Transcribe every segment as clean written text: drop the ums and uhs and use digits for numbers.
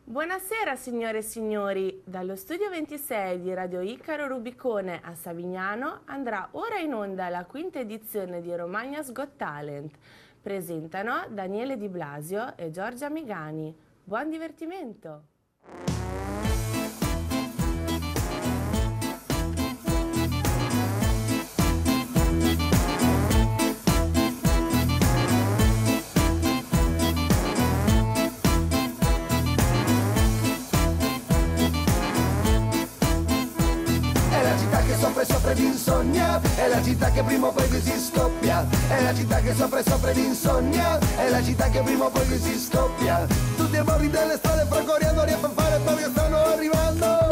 Buonasera signore e signori, dallo studio 26 di Radio Icaro Rubicone a Savignano andrà ora in onda la quinta edizione di Romagna's Got Talent. Presentano Daniele Di Blasio e Giorgia Migani. Buon divertimento! Soffre di insonnia, è la città che prima o poi si scoppia, è la città che soffre di insonnia, è la città che prima o poi si scoppia, tutti i bordi delle strade fragoriando, a fanfare perché stanno arrivando.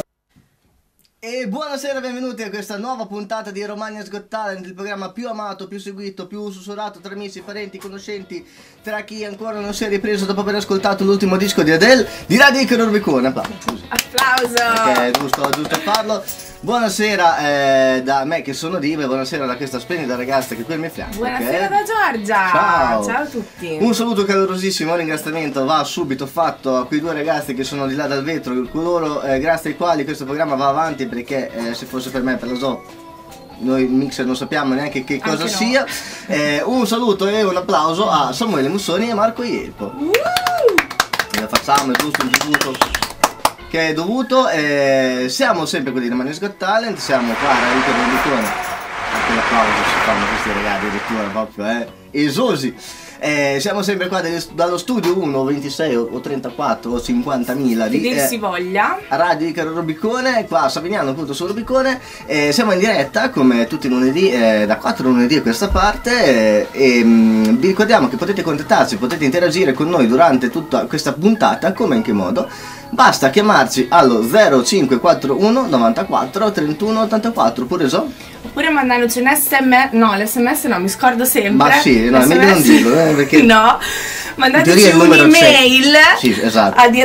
E buonasera, benvenuti a questa nuova puntata di Romagna's Got Talent, il programma più amato, più seguito, più sussurrato tra amici, parenti, conoscenti, tra chi ancora non si è ripreso dopo aver ascoltato l'ultimo disco di Adele, di Radio Icaro Rubicone. Applauso! Perché è giusto farlo. Buonasera da me che sono Diva e buonasera da questa splendida ragazza che qui mi fianca. Buonasera da Giorgia! Ciao! Ciao a tutti! Un saluto calorosissimo, un ringraziamento va subito fatto a quei due ragazzi che sono di là dal vetro, coloro grazie ai quali questo programma va avanti, perché se fosse per me, per lo so, noi il mixer non sappiamo neanche che cosa sia. Un saluto e un applauso a Samuele Mussoni e Marco Ielpo. Ce la facciamo, è giusto un tributo che è dovuto. Siamo sempre quelli di Romagna's Got Talent, siamo qua a Radio Icaro Rubicone. Anche l'applauso si fanno questi ragazzi addirittura proprio esosi. Siamo sempre qua dallo studio 1, 26 o 34 o 50.000 di dir si voglia Radio Icaro Rubicone, qua a Savignano appunto su Rubicone. Siamo in diretta come tutti i lunedì, da 4 lunedì a questa parte, vi ricordiamo che potete contattarci, potete interagire con noi durante tutta questa puntata. Come, in che modo? Basta chiamarci allo 0541 94 31 84 oppure mandarci un sms, no l'sms no, mi scordo sempre. Ma sì, no, è meglio non dirlo, perché no, mandateci un'email, sì, esatto, a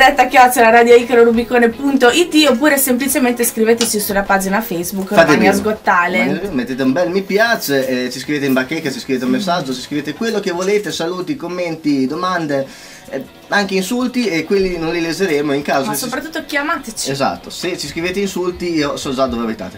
diretta@radioicarorubicone.it oppure semplicemente scriveteci sulla pagina Facebook Romagna's Got Talent. Mettete un bel mi piace, ci scrivete in bacheca, ci scrivete un messaggio, ci scrivete quello che volete, saluti, commenti, domande, anche insulti, e quelli non li leseremo in caso. Ma soprattutto chiamateci. Esatto, se ci scrivete insulti io so già dove abitate.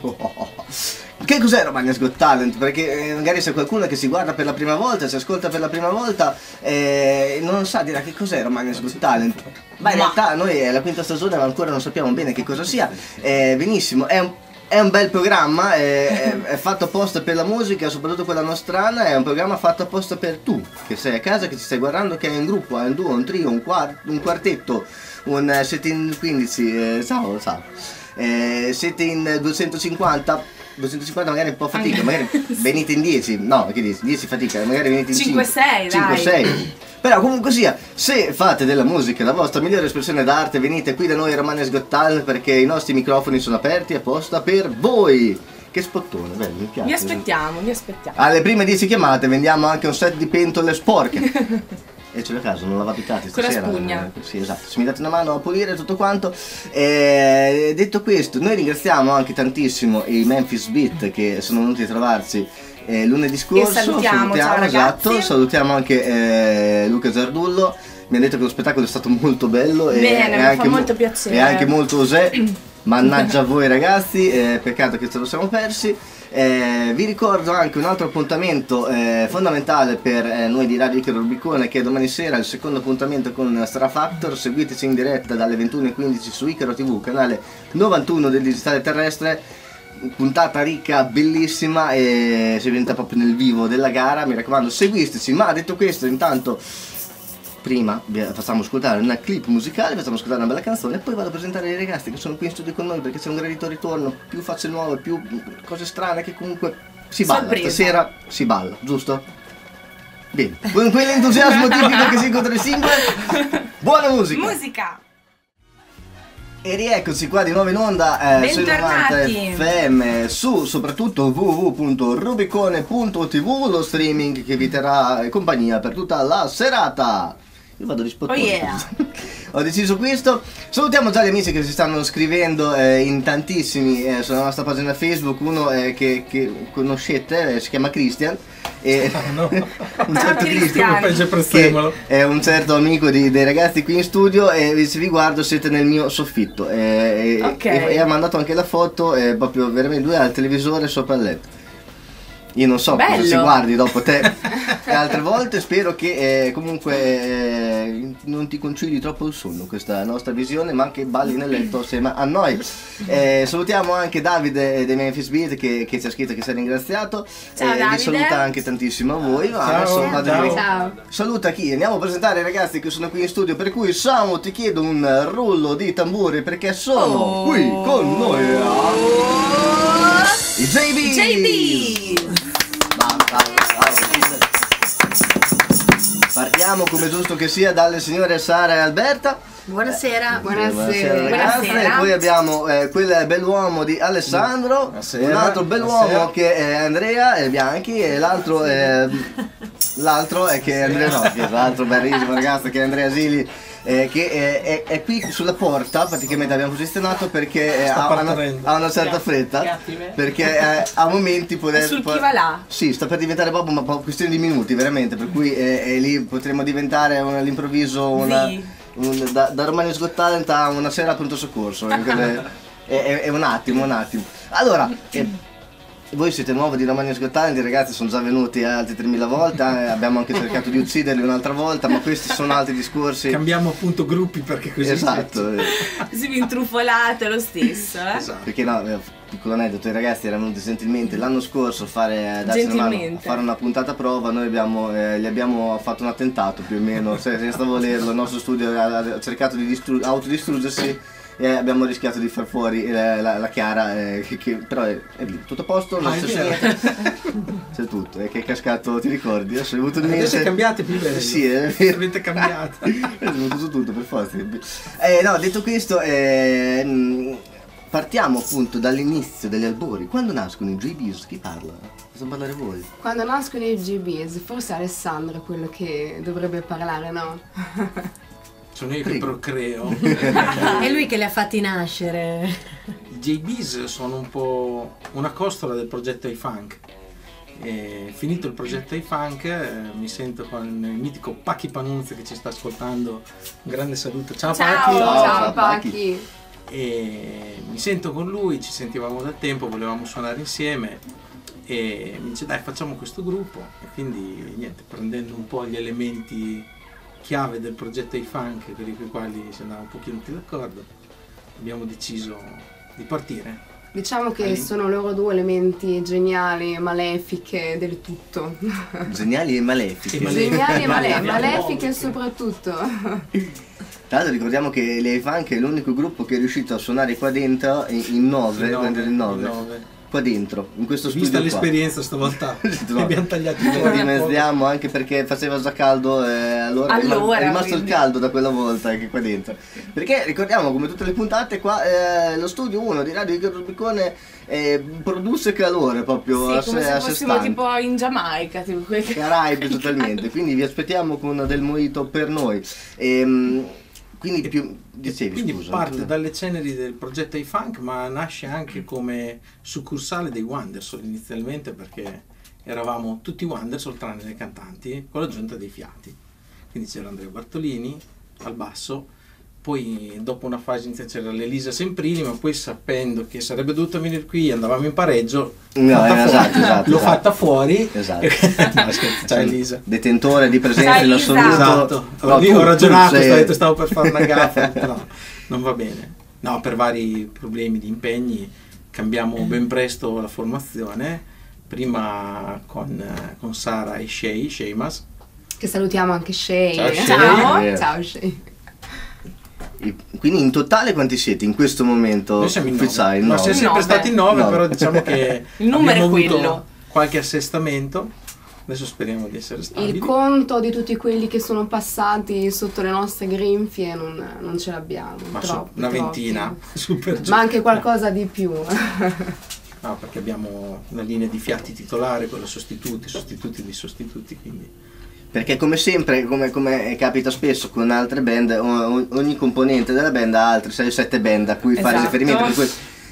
Che cos'è Romagna's Got Talent? Perché magari c'è qualcuno che si guarda per la prima volta, si ascolta per la prima volta non sa dire che cos'è Romagna's Got Talent. Ma in realtà noi è la quinta stagione ma ancora non sappiamo bene che cosa sia. Benissimo, è un bel programma, è fatto apposta per la musica, soprattutto quella nostrana. È un programma fatto apposta per tu, che sei a casa, che ci stai guardando, che è in gruppo, hai un duo, un trio, un quartetto, siete in 15, ciao. Siete in 250 magari un po' fatica, magari venite in 10, no, che dici? 10 fatica, magari venite in 5-6, 5-6. Però comunque sia, se fate della musica la vostra migliore espressione d'arte, venite qui da noi a Romagna's Got Talent, perché i nostri microfoni sono aperti apposta per voi. Che spottone, bello, mi piace. Vi aspettiamo. Alle prime 10 chiamate vendiamo anche un set di pentole sporche. E ce l'ho a caso, non l'avate stasera? Con la spugna. Sì, esatto, se mi date una mano a pulire tutto quanto. Detto questo, noi ringraziamo anche tantissimo i Memphis Beat che sono venuti a trovarci lunedì scorso. E salutiamo, ciao esatto, ragazzi. Salutiamo anche Luca Zardullo. Mi ha detto che lo spettacolo è stato molto bello. Bene, mi fa molto piacere. E anche molto osè. Mannaggia a voi ragazzi, peccato che ce lo siamo persi. Vi ricordo anche un altro appuntamento fondamentale per noi di Radio Icaro Rubicone, che è domani sera il secondo appuntamento con Stra Factor. Seguiteci in diretta dalle 21:15 su Icaro TV, canale 91 del digitale terrestre. Puntata ricca, bellissima, e si diventa proprio nel vivo della gara, mi raccomando seguiteci. Ma detto questo, intanto prima vi facciamo ascoltare una clip musicale, facciamo ascoltare una bella canzone e poi vado a presentare i ragazzi che sono qui in studio con noi, perché c'è un gradito ritorno, più facce nuove, più cose strane, che comunque si balla. Sorpresa. Stasera si balla, giusto? Bene, con quell'entusiasmo tipico che si contraddistingue, buona musica! E rieccoci qua di nuovo in onda su 90 FM, su soprattutto www.rubicone.tv, lo streaming che vi terrà compagnia per tutta la serata. Io vado di spottone. Oh yeah. Ho deciso questo. Salutiamo già gli amici che si stanno scrivendo in tantissimi sulla nostra pagina Facebook. Uno che conoscete, si chiama Christian, e un certo Cristiano, che è un certo amico dei ragazzi qui in studio, e se vi guardo siete nel mio soffitto, e ha mandato anche la foto, proprio veramente lui ha il televisore sopra il letto. Io non so cosa si guardi dopo te. E altre volte spero che comunque non ti concili troppo il sonno questa nostra visione, ma che balli nel letto assieme a noi. Salutiamo anche Davide dei Memphis Beat che ci ha scritto che si è ringraziato. Ciao Davide. Vi saluta anche tantissimo a voi. Ciao. Saluta chi? Andiamo a presentare i ragazzi che sono qui in studio, per cui Samu ti chiedo un rullo di tamburi perché sono qui con noi i JB. Partiamo come giusto che sia dalle signore Sara e Alberta. Buonasera. Ragazze. E poi abbiamo quel bell'uomo di Alessandro, un altro bell'uomo che è Andrea Bianchi, e l'altro è che è Andrea Rocchi, l'altro bellissimo ragazzo che è Andrea Sili. Che è qui sulla porta, praticamente abbiamo posizionato perché ha una certa fretta, perché a momenti può sul chi va là? Sì, sta per diventare proprio una questione di minuti veramente, per cui lì potremmo diventare all'improvviso da Romagna's Got Talent a una sera a pronto soccorso. È un attimo. Allora, voi siete nuovi di Romagna's Got Talent, i ragazzi sono già venuti altre 3000 volte, abbiamo anche cercato di ucciderli un'altra volta, ma questi sono altri discorsi. Cambiamo appunto gruppi perché così. Esatto. Così vi intrufolate lo stesso, Esatto. Perché no, piccolo aneddoto, i ragazzi erano venuti gentilmente l'anno scorso a fare una puntata prova, noi gli abbiamo fatto un attentato più o meno, senza volerlo, il nostro studio ha cercato di autodistruggersi. Abbiamo rischiato di far fuori la Chiara, che però è lì, tutto a posto, c'è tutto, che è cascato, ti ricordi? Adesso è venuto in mente. Adesso cambiate più bello. Sì, è vero. Avete cambiato. È venuto tutto per forza. No, detto questo, partiamo appunto dall'inizio degli albori. Quando nascono i JBs? Chi parla? Cosa parlare voi? Quando nascono i JBs, forse Alessandro è quello che dovrebbe parlare, no? Sono io che procreo. È lui che li ha fatti nascere. I JBs sono un po' una costola del progetto iFunk. Finito il progetto iFunk, mi sento con il mitico Pacchi Panunzi che ci sta ascoltando. Un grande saluto. Ciao Pacchi. Ciao Pacchi. E mi sento con lui, ci sentivamo da tempo, volevamo suonare insieme e mi dice dai facciamo questo gruppo, e quindi niente, prendendo un po' gli elementi chiave del progetto iFunk con i quali si andava un pochino più d'accordo, abbiamo deciso di partire. Diciamo che sono loro due elementi geniali e malefiche del tutto. Geniali e malefiche. Geniali e malefiche soprattutto. Tra l'altro ricordiamo che l'iFunk è l'unico gruppo che è riuscito a suonare qua dentro in 9. Qua dentro, in questo studio. Vista l'esperienza stavolta abbiamo tagliato dimezziamo anche perché faceva già caldo, allora è rimasto il caldo da quella volta anche qua dentro, perché ricordiamo come tutte le puntate qua lo studio 1 di Radio Icaro Rubicone produce calore proprio, sì, come se fossimo tipo in Giamaica, tipo Caraibi totalmente. Quindi vi aspettiamo con del mojito per noi. Quindi scusa, parte dalle ceneri del progetto iFunk, ma nasce anche come succursale dei Wondersoul inizialmente, perché eravamo tutti Wondersoul tranne le cantanti, con l'aggiunta dei fiati. Quindi c'era Andrea Bartolini al basso, poi dopo una fase iniziale c'era l'Elisa Semprini, ma poi sapendo che sarebbe dovuto venire qui andavamo in pareggio, l'ho fatta fuori. Esatto. Ciao Elisa, detentore di presenza in assoluto. Esatto. Ho ragionato, stavo per fare una gaffa, no, non va bene. No, per vari problemi di impegni cambiamo ben presto la formazione, prima con Sara e Sheymas. Che salutiamo anche Shay. Ciao Shay. Quindi in totale quanti siete in questo momento? Noi siamo in 9. Ma siamo sempre stati in 9, però diciamo che il numero abbiamo è quello. Avuto qualche assestamento, adesso speriamo di essere stabili. Il conto di tutti quelli che sono passati sotto le nostre grinfie non ce l'abbiamo. Ma una ventina, super ma anche qualcosa di più. No, perché abbiamo una linea di fiati titolare, quella sostituti dei sostituti, quindi... Perché come sempre, come capita spesso con altre band, ogni componente della band ha altre 6 o 7 band a cui fare riferimento, per cui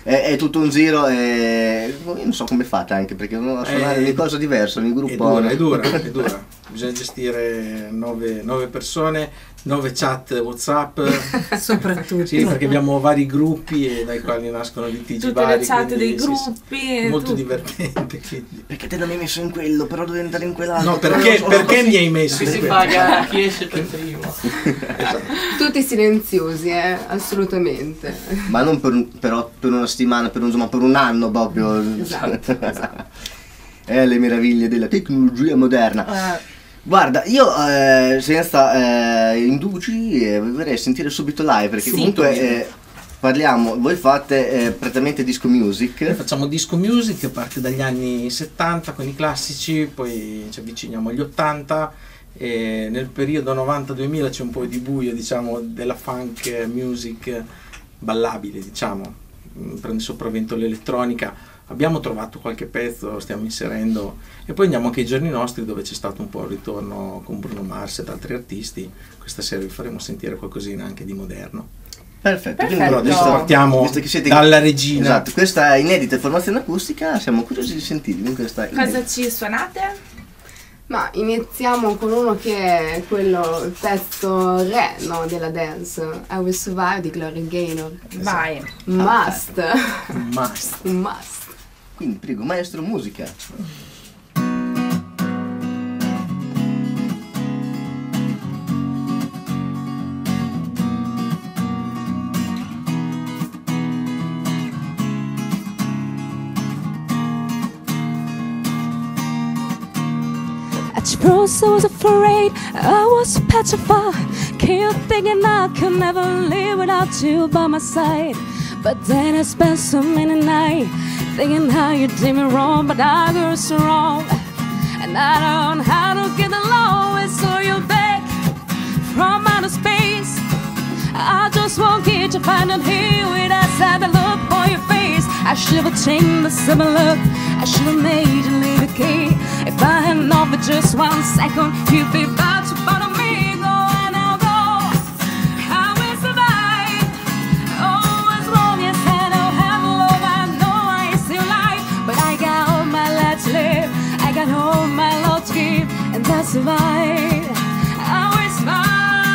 è tutto un giro e io non so come fate anche perché a suonare ogni cosa diversa, ogni gruppo è dura. Bisogna gestire 9 persone, 9 chat WhatsApp. Soprattutto. Sì, perché abbiamo vari gruppi e dai quali nascono litigi Tutte vari. le chat quindi, dei gruppi e molto tutto. divertente. Quindi. Perché te non mi hai messo in quello, però devo andare in quell'altro. No, perché mi hai messo in Si quello? paga chi esce per primo. Esatto. Tutti silenziosi, assolutamente. Ma non però per una settimana, per un anno proprio. Esatto. Le meraviglie della tecnologia moderna. Guarda, io senza indugi vorrei sentire subito live perché Sì. comunque parliamo, voi fate praticamente disco music. Noi facciamo disco music, parte dagli anni 70 con i classici, poi ci avviciniamo agli 80 e nel periodo 90-2000 c'è un po' di buio, diciamo, della funk music ballabile, diciamo, prende sopravvento l'elettronica. Abbiamo trovato qualche pezzo, lo stiamo inserendo e poi andiamo anche ai giorni nostri dove c'è stato un po' il ritorno con Bruno Mars ed altri artisti. Questa sera vi faremo sentire qualcosina anche di moderno. Perfetto, quindi Perfetto. Però adesso partiamo visto che siete dalla regina. Esatto, questa inedita formazione acustica, siamo curiosi di sentirvi in questa Cosa ci suonate? Ma iniziamo con uno che è quello, il pezzo re, no, della dance, I Will Survive di Gloria Gaynor. Vai. Must. Must. Un must. Quindi prego, maestro musica. At first I was afraid, I was petrified, kept thinking I could never live without you by my side. But then I spent so many nights thinking how you did me wrong, but I grew so wrong. And I don't know how to get along with so you're back from outer space. I just won't get you finding here with that sad look on your face. I should have changed the summer look, I should have made you leave the key. If I had known for just 1 second, you'd be about to bother me. Go and I'll go, I will survive. Oh, as long as I don't have love, I know I still alive. But I got all my life to live, I got all my love to give, and that's why I will survive.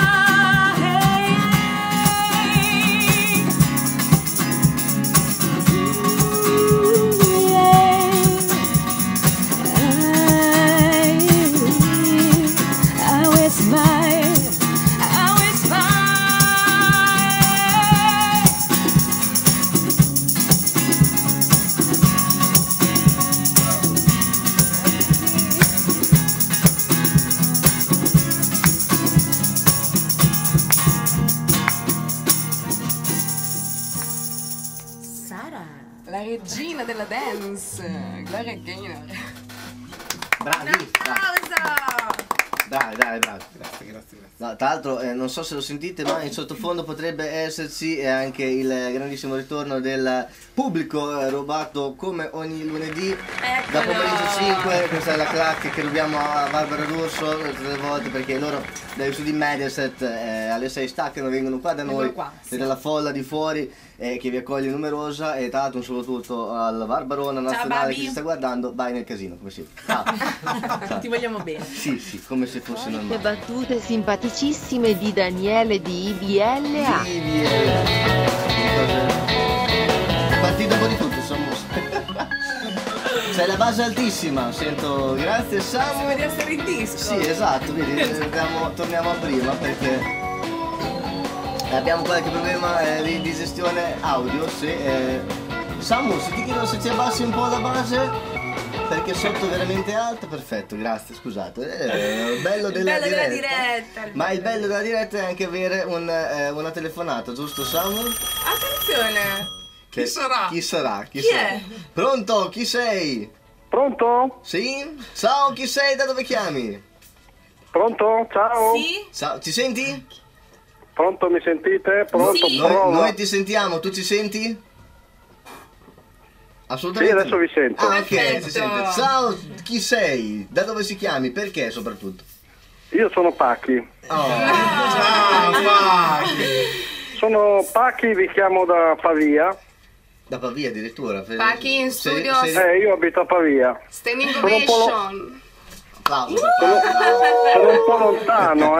Sara. La regina della dance, Gloria Gaynor. Bravi, bravi, bravi. Grazie. No, tra l'altro non so se lo sentite ma in sottofondo potrebbe esserci anche il grandissimo ritorno del pubblico rubato come ogni lunedì da pomeriggio 5. Questa è la clac che rubiamo a Barbara D'Urso tutte le volte perché loro dagli studi Mediaset alle 6 staccano, vengono qua da noi, siete la folla di fuori che vi accoglie numerosa e tra l'altro un saluto al Barbarona nazionale Babi. che ci sta guardando. Vai nel casino come siete. Ciao. Ciao. Ti vogliamo bene. Sì, come se fosse Le normale. battute simpaticissime di Daniele di IBLA. È partito un po' di tutto, insomma. C'è la base altissima, sento. Grazie Samu. Vedi essere in disco. Sì, esatto, vedi, torniamo a prima perché abbiamo qualche problema di gestione audio. Samu, se ti chiedo se ci abbassi un po' la base. Perché sotto è veramente alto, perfetto, grazie, scusate. Bello della diretta. Ma il bello della diretta è anche avere una telefonata, giusto Samu? Attenzione. Chi sarà? Chi sarà? Chi è? Pronto? Chi sei? Pronto? Sì? Ciao, chi sei? Da dove chiami? Pronto? Ciao? Sì? Ciao, ci senti? Pronto, mi sentite? Pronto? Sì. Prova. Noi ti sentiamo, tu ci senti? Sì, Assolutamente. adesso vi sento. Ah, ok, Perfetto. si sente. Ciao, chi sei? Da dove si chiami? Perché soprattutto? Io sono Pachi. Oh. Sono Pachi, vi chiamo da Pavia. Da Pavia addirittura. Pacchi in studio. Io abito a Pavia. Standing ovation. Bravo. Sono un po' lontano,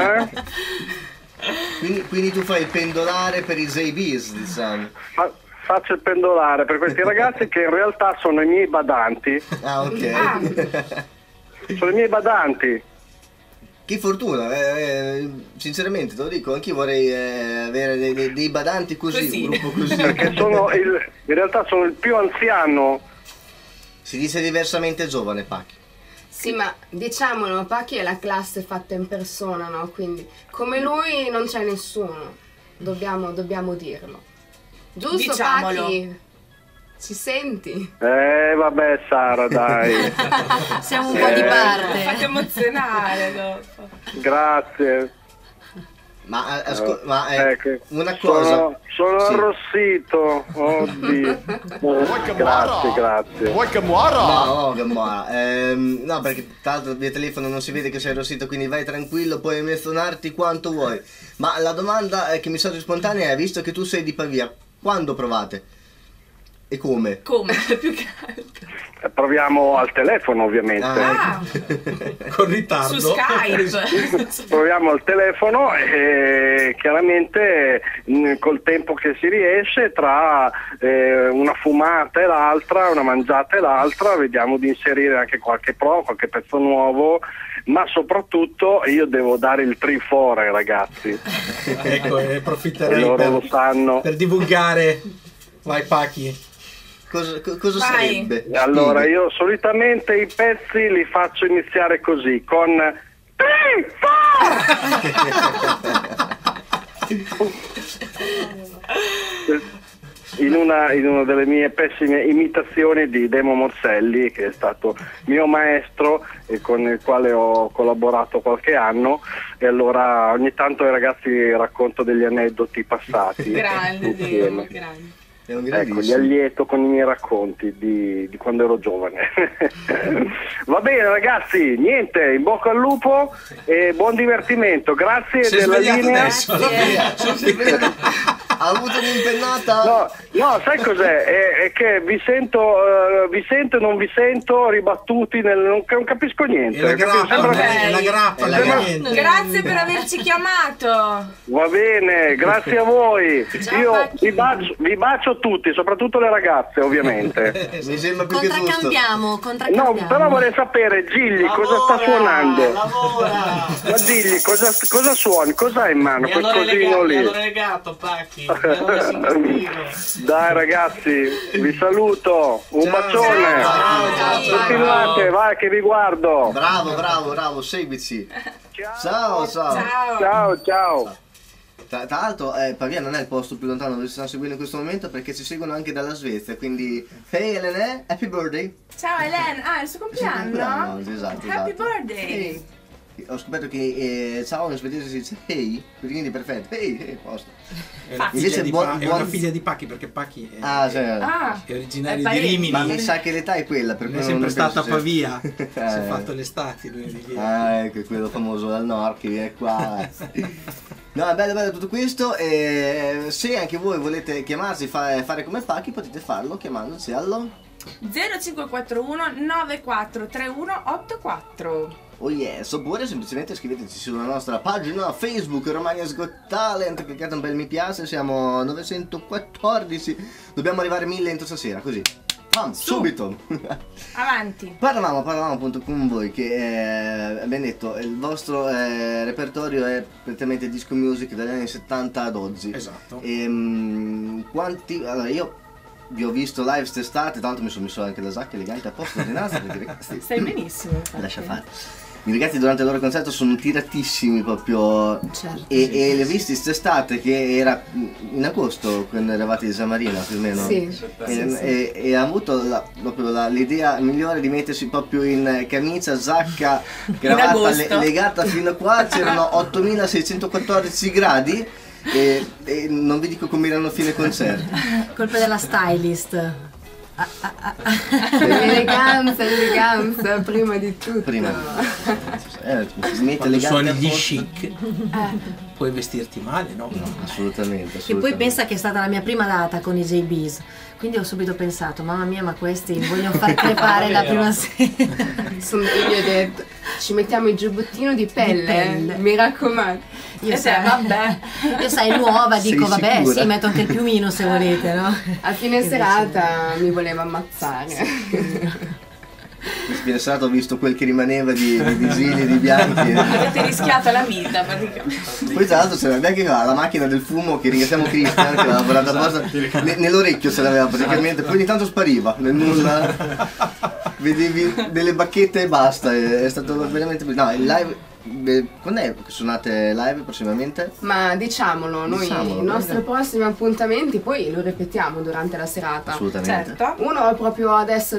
Quindi tu fai il pendolare per i Zaybis, diciamo. Faccio il pendolare per questi ragazzi che in realtà sono i miei badanti. Ah, ok. Sono i miei badanti. Che fortuna, sinceramente te lo dico, anch'io vorrei avere dei badanti così, un gruppo così. Perché in realtà sono il più anziano. Si dice diversamente giovane, Pacchi. Sì, ma diciamolo, Pacchi è la classe fatta in persona, no? Quindi come lui non c'è nessuno, dobbiamo dirlo. Giusto, Diciamolo. Pacchi? Ci senti? Vabbè Sara, dai. Siamo un po' di parte. Fate emozionare dopo. Grazie. Ma una cosa. Sono arrossito. Oddio. Grazie. Vuoi che muora? No, Gamora. No, perché tra l'altro via telefono non si vede che sei arrossito, quindi vai tranquillo, puoi emozionarti quanto vuoi. Ma la domanda che mi sorge spontanea è, visto che tu sei di Pavia, quando provate? E come? Come? Più che altro. Proviamo al telefono, ovviamente. Con ritardo. Su Skype. Proviamo al telefono e chiaramente col tempo che si riesce, tra una fumata e l'altra, una mangiata e l'altra, vediamo di inserire anche qualche qualche pezzo nuovo, ma soprattutto io devo dare il trifore ai ragazzi. Ecco, e approfitterei loro lo sanno. per divulgare. Vai Pacchi. Cosa sarebbe? Allora, io solitamente i pezzi li faccio iniziare così, con in una delle mie pessime imitazioni di Demo Morselli, che è stato mio maestro e con il quale ho collaborato qualche anno, e allora ogni tanto ai ragazzi racconto degli aneddoti passati. Grande Demo, grande. Ecco, li allieto con i miei racconti di quando ero giovane. Va bene ragazzi, niente, in bocca al lupo e buon divertimento. Grazie della linea. Ha avuto un'impennata? No, sai cos'è? È che vi sento e non vi sento, ribattuti non capisco niente. È la grappa. Grazie per averci chiamato. Va bene, grazie a voi. Io vi bacio tutti, soprattutto le ragazze, ovviamente. Mi sembra più che giusto. Contraccambiamo. No, però vorrei sapere, Gigli, cosa sta suonando? Lavora! Ma Gigli, cosa suoni? Cosa hai in mano? Mi Quel hanno cosino lì. regato, Pacchi. Mi hanno messo in castigo. Dai ragazzi, vi saluto. Un bacione. Continuate, vai che vi guardo. Bravo, seguici. Ciao. Tra l'altro Pavia non è il posto più lontano dove ci stanno seguendo in questo momento, perché ci seguono anche dalla Svezia, quindi hey Elena, happy birthday. Ciao Elena, è il suo compleanno? Esatto. Happy birthday. Ho scoperto che ciao in svedese si dice hey, quindi perfetto, hey, posto. È una figlia di Pacchi, perché Pacchi è originario di Rimini. Ma mi sa che l'età è quella, per cui è sempre stata a Pavia. Si è fatto l'estate lui di lì. Ecco, quello famoso dal nord che viene qua. No, è bello tutto questo, e se anche voi volete chiamarsi, fare come Pacchi, potete farlo chiamandoci allo 0541 9431 84. Oh yes, oppure semplicemente scriveteci sulla nostra pagina Facebook Romagna's Got Talent, cliccate un bel mi piace, siamo 914, dobbiamo arrivare 1000 entro stasera, così. Subito! Avanti! Parlavamo appunto con voi che abbiamo detto il vostro repertorio è praticamente disco music dagli anni 70 ad oggi. Esatto. Allora io vi ho visto live quest'estate, tra l'altro mi sono messo anche la sacca elegante a posto di naso, perché stai benissimo. Lascia fare. I ragazzi durante il loro concerto sono tiratissimi proprio, certo, e li ho visti quest'estate, che era in agosto quando eravate di San Marino più o meno, e ha avuto proprio l'idea migliore di mettersi proprio in camicia, zacca, cravatta legata fino a qua, c'erano 8614 gradi e non vi dico come erano fine concerto. Colpa della stylist. Eleganza, prima di tutto. Quando suoni gli chic puoi vestirti male, no? Assolutamente. Che poi pensa che è stata la mia prima data con i JBs, quindi ho subito pensato, mamma mia, ma questi vogliono far crepare la prima sera. Io gli ho detto, ci mettiamo il giubbottino di pelle. Mi raccomando. Io sai nuova, dico vabbè sicura? sì, metto anche il piumino se volete, no? A fine serata mi voleva ammazzare. Fine serata ho visto quel che rimaneva di visini e di bianchi. Avete rischiato la vita praticamente. Poi tra l'altro c'era anche la macchina del fumo, che ringraziamo Cristian che l'ha lavorato apposta, nell'orecchio se l'aveva praticamente, poi ogni tanto spariva nel nulla, vedevi delle bacchette e basta. È stato veramente bello. No, il live, quando è che suonate live prossimamente? Ma diciamolo, noi i nostri prossimi appuntamenti poi lo ripetiamo durante la serata. Assolutamente. Certo. Uno è proprio adesso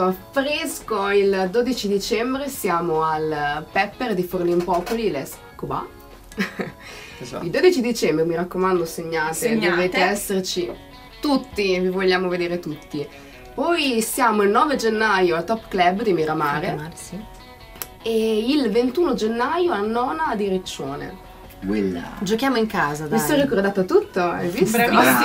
fresco, il 12 dicembre siamo al Pepper di Forlimpopoli, l'Escobar. Esatto. Il 12 dicembre, mi raccomando, segnate, dovete esserci tutti, vi vogliamo vedere tutti. Poi siamo il 9 gennaio al Top Club di Miramare. Sì. E il 21 gennaio a Nona di Riccione. Quella. Giochiamo in casa, dai. Mi sono ricordato tutto, hai visto?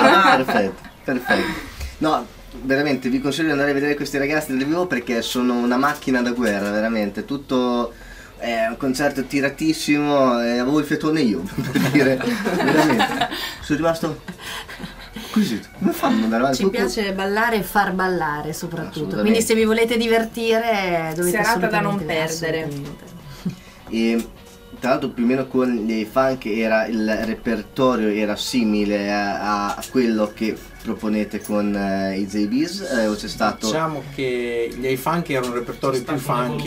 Perfetto. No, veramente vi consiglio di andare a vedere questi ragazzi dal vivo perché sono una macchina da guerra, veramente. Tutto è un concerto tiratissimo e avevo il fiatone io, per dire, veramente. Sono rimasto così. Come fanno ad andare avanti? Ci piace ballare e far ballare soprattutto, quindi se vi volete divertire dovete serata da non assolutamente perdere. E tra l'altro più o meno con gli funk era il repertorio era simile a quello che proponete con i JBs o c'è stato? Diciamo che gli funk era un repertorio più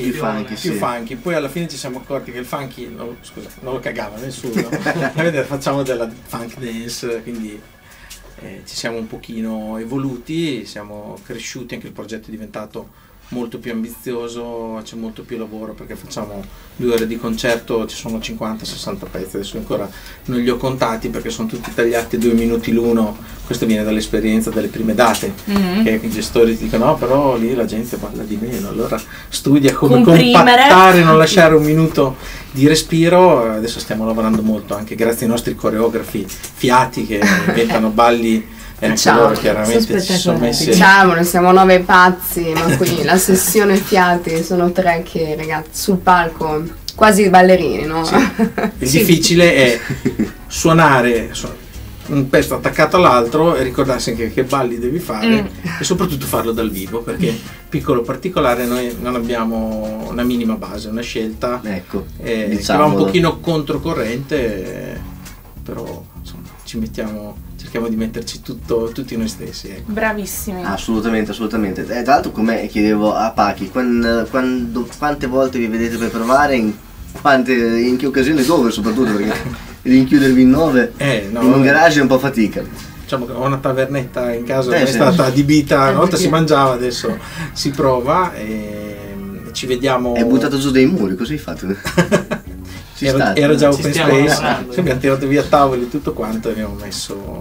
funky, poi alla fine ci siamo accorti che il funky non lo cagava nessuno. Vedete, facciamo della funk dance, quindi ci siamo un pochino evoluti, siamo cresciuti, anche il progetto è diventato molto più ambizioso, c'è molto più lavoro perché facciamo 2 ore di concerto, ci sono 50-60 pezzi, adesso ancora non li ho contati perché sono tutti tagliati a 2 minuti l'uno. Questo viene dall'esperienza delle prime date, che i gestori ti dicono no, però lì la gente balla di meno, allora studia come compattare, non lasciare un minuto di respiro. Adesso stiamo lavorando molto anche grazie ai nostri coreografi Fiati che inventano balli. E anche loro chiaramente ci sono messi. Diciamolo, siamo 9 pazzi, ma qui la sessione Fiati sono 3 che ragazzi sul palco quasi ballerini, no? Sì. Il difficile è suonare un pezzo attaccato all'altro e ricordarsi anche che balli devi fare e soprattutto farlo dal vivo, perché piccolo particolare noi non abbiamo una minima base, una scelta che va un pochino controcorrente, però insomma cerchiamo di metterci tutti noi stessi. Ecco. Bravissimi. Assolutamente. Tra l'altro, come chiedevo a Pachi, quante volte vi vedete per provare, in che occasioni, dove soprattutto, perché rinchiudervi in 9 in un garage è un po' fatica. Diciamo che ho una tavernetta in casa che è stata adibita, una volta si mangiava, adesso si prova e ci vediamo. Hai buttato giù dei muri, così hai fatto? Era già open space, abbiamo tirato via tavoli tutto quanto e abbiamo messo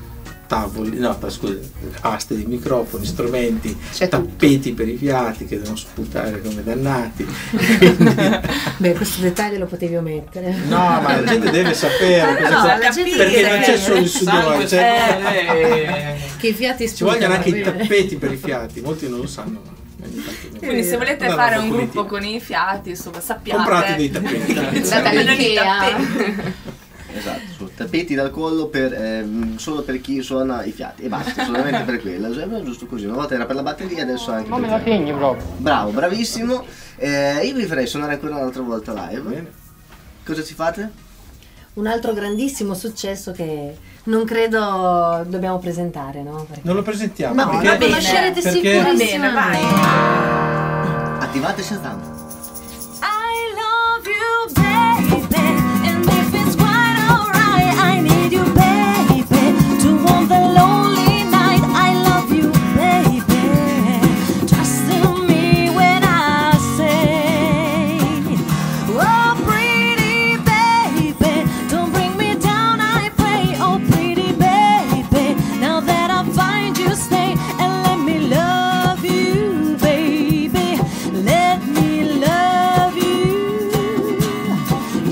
aste di microfoni, strumenti, tappeti per i fiati che devono sputare come dannati. Beh, questo dettaglio lo potevi omettere. No, ma la gente deve sapere perché non c'è solo il sudore, che i fiati ci vogliono anche i tappeti per i fiati, molti non lo sanno. Quindi se volete fare un gruppo con i fiati, insomma, sappiate, comprate dei tappeti. Esatto, tappeti dal collo solo per chi suona i fiati e basta, solamente per quello, giusto così. Una volta era per la batteria, adesso anche non me la segni proprio. Bravo, bravissimo. Io vi farei suonare ancora un'altra volta live. Bene. Cosa ci fate? Un altro grandissimo successo che non credo dobbiamo presentare, no? Perché... Non lo presentiamo. No, perché, lo conoscerete sicurissimo. Va bene, vai. Attivate Shazam. I love you, baby, and if it's quite alright, I need you, baby, to warm the lonely night. I love you, baby, trust in me when I say, oh pretty baby, don't bring me down, I pray. Oh pretty baby, now that I find you, stay and let me love you, baby, let me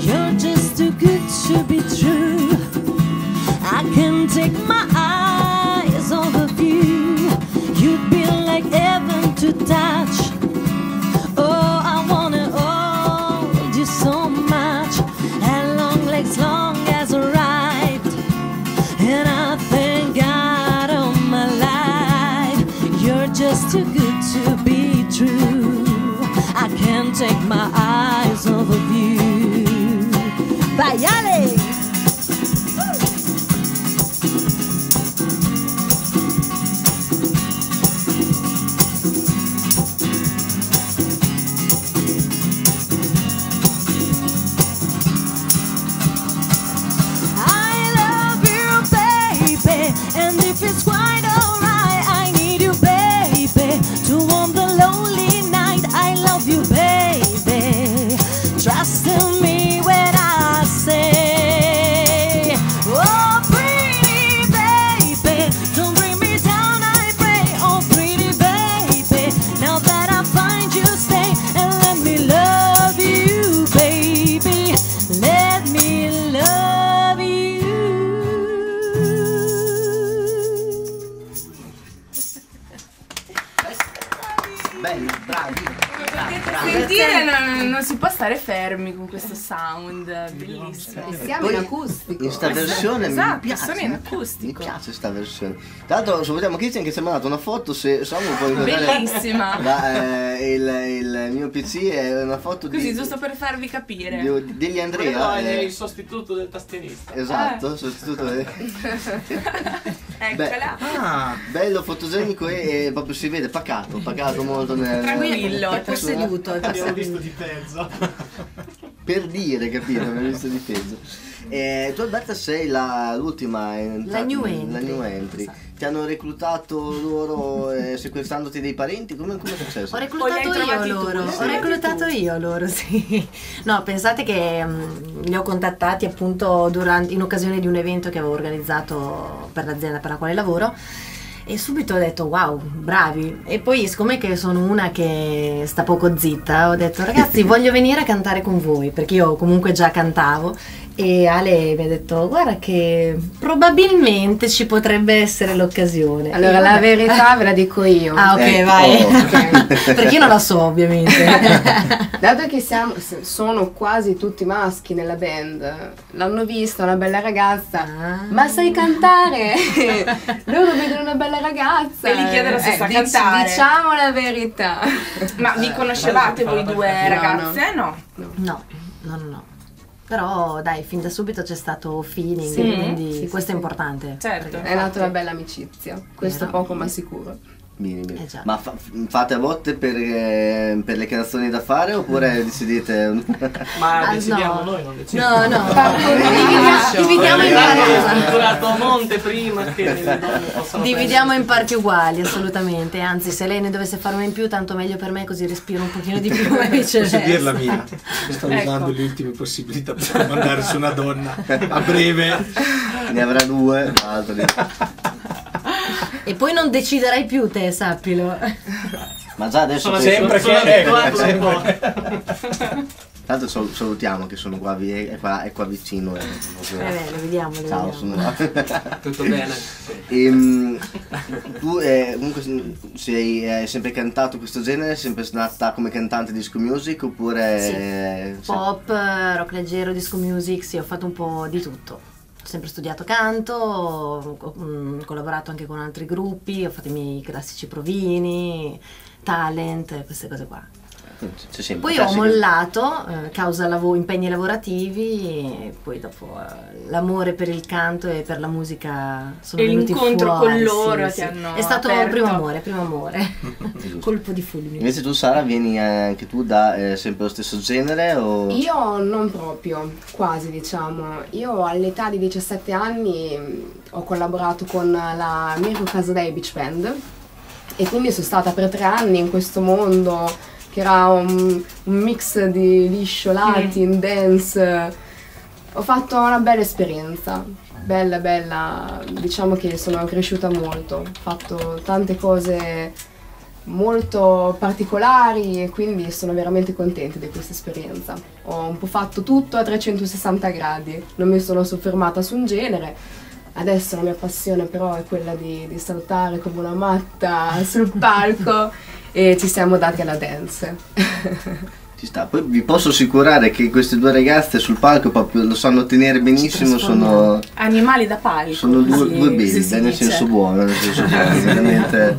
You're just too good to be true. I can't take my eyes off of you. You'd be like heaven to touch. Oh, I wanna hold you so much. And long legs long as a ride. And I thank God all my life. You're just too good to be true. I can't take my eyes off of you. Vayale! And if it's quite alright, I need you, baby, to warm the lonely night. I love you, baby. Trust in me when I say, oh, pretty baby, don't bring me down, I pray. Oh, pretty baby, now that I find you, stay and let me love you, baby. Let me love you. Belli, bravi. Sentire non si può stare fermi con questo sound bellissimo. E siamo in acustico. In sta versione Esatto, mi piace. sono in acustico. Mi piace sta versione. Tra l'altro salutiamo Christian che ci ha mandato una foto, se Samu puoi guardare. Bellissima. Il mio PC è una foto Così, giusto per farvi capire. degli Andrea. Quello è il sostituto del tastierista. Esatto, sostituto. Eccola. Bello, fotogenico e proprio si vede pacato molto nel. Tranquillo, è posseduto. Abbiamo visto di peggio. Per dire, capito? Abbiamo visto di peggio. Tu Alberta sei l'ultima La new entry. La new entry. Esatto. Ti hanno reclutato loro sequestrandoti dei parenti? Come è successo? Ho reclutato io loro, sì. No, pensate che li ho contattati appunto in occasione di un evento che avevo organizzato per l'azienda per la quale lavoro. E subito ho detto wow, bravi. E poi siccome che sono una che sta poco zitta, ho detto ragazzi voglio venire a cantare con voi, perché io comunque già cantavo. E Ale mi ha detto guarda che probabilmente ci potrebbe essere l'occasione. Allora la verità ve la dico io. Ah ok, vai. Perché io non la so ovviamente. Dato che sono quasi tutti maschi nella band, l'hanno vista una bella ragazza, ma sai cantare? Loro vedono una bella ragazza e gli chiedono se sa cantare. Diciamo la verità. Ma vi conoscevate voi due ragazze? No. Però dai, fin da subito c'è stato feeling, sì, quindi questo è importante. Certo. È nata una bella amicizia, questo poco ma sicuro. Bene. Ma fate a botte per le canzoni da fare oppure decidete? Ma decidiamo noi, non decidiamo. No. Dividiamo in strutturato a monte prima che le donne possano dividiamo in parti uguali, assolutamente. Anzi, se lei ne dovesse fare una in più, tanto meglio per me, così respiro un pochino di più e viceversa. Posso dir la mia? Sto usando le ultime possibilità per mandare su una donna a breve. Ne avrà due, e poi non deciderai più te, sappilo. Ma già adesso sono sempre tanto salutiamo che sono qua, è qua vicino. Lo vediamo. Ciao, sono tutto bene. Tu comunque hai sempre cantato questo genere? Sempre nata come cantante disco music oppure pop, rock leggero, disco music? Sì, ho fatto un po' di tutto. Ho sempre studiato canto, ho collaborato anche con altri gruppi, ho fatto i miei classici provini, talent, queste cose qua. Poi ho mollato causa impegni lavorativi e poi dopo l'amore per il canto e per la musica sono venuti fuori. E l'incontro con loro ti hanno è stato aperto. primo amore. Colpo di fulmine. Invece tu Sara vieni anche tu da sempre lo stesso genere o? Io non proprio, quasi diciamo. Io all'età di 17 anni ho collaborato con la Mirko Casadei Beach Band e quindi sono stata per 3 anni in questo mondo che era un mix di liscio, latin, dance. Ho fatto una bella esperienza, bella, diciamo che sono cresciuta molto, ho fatto tante cose molto particolari e quindi sono veramente contenta di questa esperienza. Ho un po' fatto tutto a 360 gradi, non mi sono soffermata su un genere. Adesso la mia passione però è quella di saltare come una matta sul palco e ci siamo dati alla dance. Ci sta. Poi vi posso assicurare che queste due ragazze sul palco proprio lo sanno tenere benissimo, sono animali da palco. Sono due baby, nel senso buono, veramente.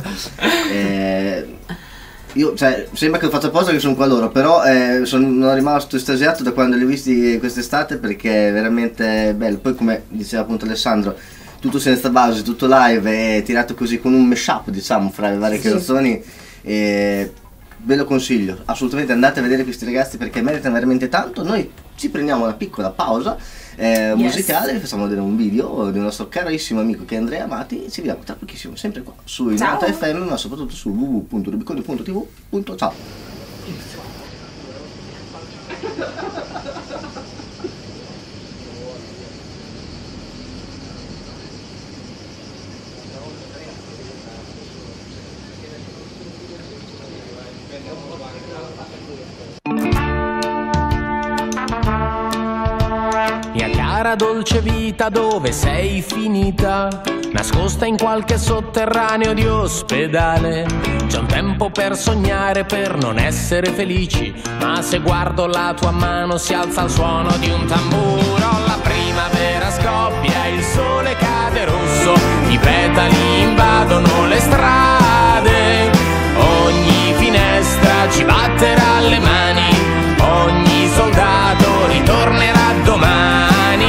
Io, cioè, sembra che ho fatto apposta che sono qua loro, però sono rimasto estasiato da quando li ho visti quest'estate, perché è veramente bello. Poi, come diceva appunto Alessandro, tutto senza base, tutto live e tirato così con un mashup, diciamo, fra le varie canzoni. Ve lo consiglio, assolutamente andate a vedere questi ragazzi perché meritano veramente tanto. Noi ci prendiamo una piccola pausa musicale, facciamo vedere un video del nostro carissimo amico che è Andrea Amati. Ci vediamo tra pochissimo, sempre qua su Nota FM, ma soprattutto su www.rubicone.tv. Ciao. Mia cara dolce vita, dove sei finita? Nascosta in qualche sotterraneo di ospedale. C'è un tempo per sognare, per non essere felici, ma se guardo la tua mano si alza il suono di un tamburo. La primavera scoppia, il sole cade rosso, i petali invadono le strade. Ogni finestra ci batterà le mani, ogni soldato ritornerà domani.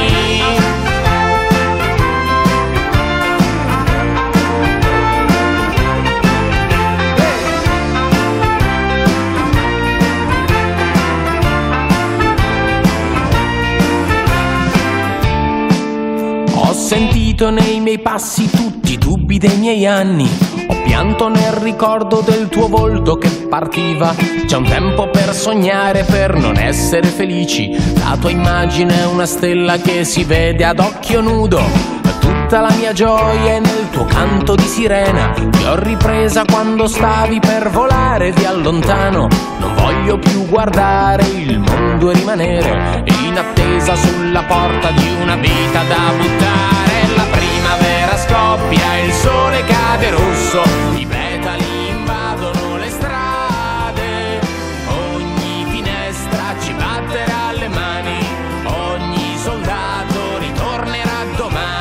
Ho sentito nei miei passi tutti i dubbi dei miei anni, ho pianto nel ricordo del tuo volto che partiva. C'è un tempo per sognare, per non essere felici, la tua immagine è una stella che si vede ad occhio nudo. Tutta la mia gioia è nel tuo canto di sirena, ti ho ripresa quando stavi per volare via lontano. Non voglio più guardare il mondo e rimanere in attesa sulla porta di una vita da buttare. La primavera scoppia, il sole cade rosso, i petali invadono le strade. Ogni finestra ci batterà le mani, ogni soldato ritornerà domani.